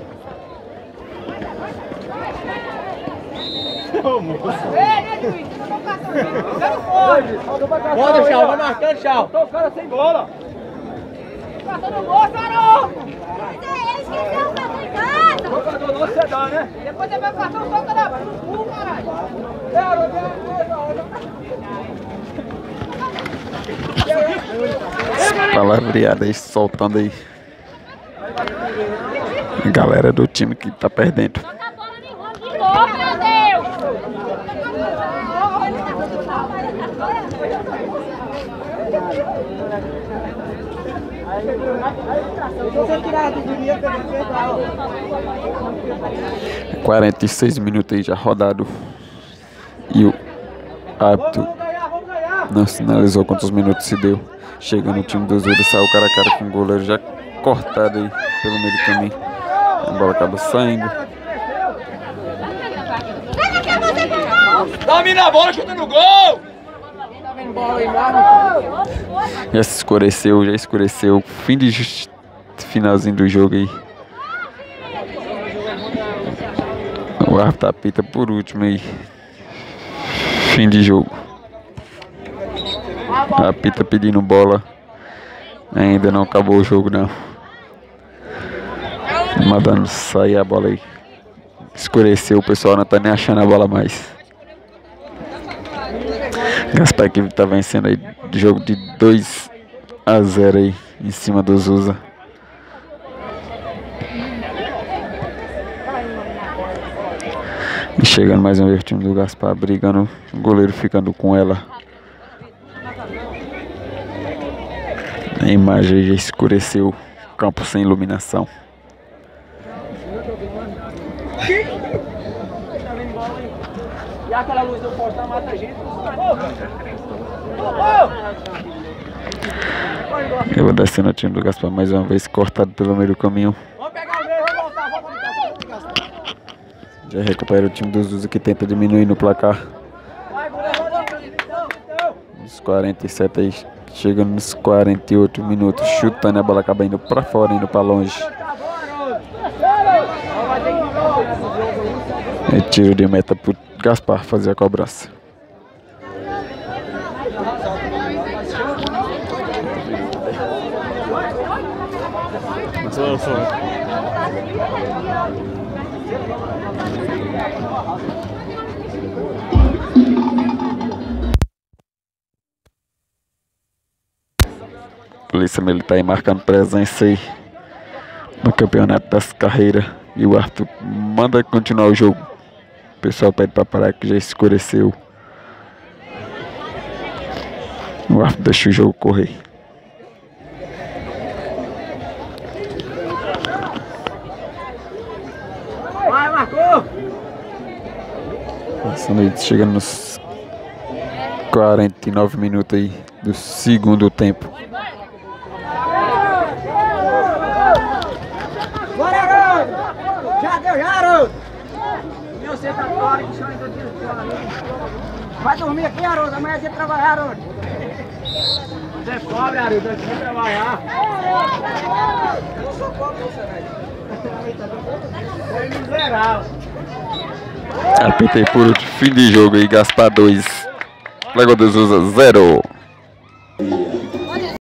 Bora, Chau, vai marcando, Chau! Tô o cara sem bola! Passando gol, Sarão! Ele esqueceu o cartão em casa! O jogador não se dá, né? Depois você vai passar o toque da no cu, caralho! Palavreada aí, soltando aí. A galera do time que tá perdendo. Bota a bola de rolo de novo, meu Deus! Você tirar do dia, 46 minutos aí já rodado. E o árbitro Não sinalizou quantos minutos se deu. Chega no time do Zuda, saiu cara a cara com o goleiro já cortado aí pelo meio do caminho. A bola acaba saindo. Domina a bola, chuta no gol! Já escureceu. Fim de finalzinho do jogo aí. O árbitro apita por último aí. Fim de jogo. Apita pedindo bola. Ainda não acabou o jogo não. Mandando sair a bola aí. Escureceu, o pessoal não tá nem achando a bola mais. Gaspar que tá vencendo aí. Jogo de 2-0 aí. Em cima do Zusa. E chegando mais um vez o time do Gaspar brigando. O goleiro ficando com ela. A imagem já escureceu. Campo sem iluminação. E aquela luz do portão mata a gente. Eu vou descendo o time do Gaspar mais uma vez, cortado pelo meio do caminho. Vamos pegar o meio, vamos voltar, vamos. Já recupera o time do Zusa que tenta diminuir no placar. Nos 47 aí, chega nos 48 minutos, chutando a bola, acaba indo pra fora, indo pra longe. É tiro de meta pro Gaspar fazer a cobrança. Polícia Militar aí marcando presença aí no campeonato das carreiras. E o árbitro manda continuar o jogo. O pessoal pede pra parar que já escureceu. O árbitro deixa o jogo correr. Vai, marcou! Passando aí, chegando nos 49 minutos aí do segundo tempo. Bora, Haroldo! Já deu, já, Haroldo! E você tá fora, que chama de vai dormir aqui, Haroldo, amanhã você trabalhar, Haroldo! Você é pobre, Haroldo, você vai trabalhar! Eu não sou pobre, você, velho! É miserável! Apitei por fim de jogo aí, Gaspar 2, Lagoa do Zusa 0.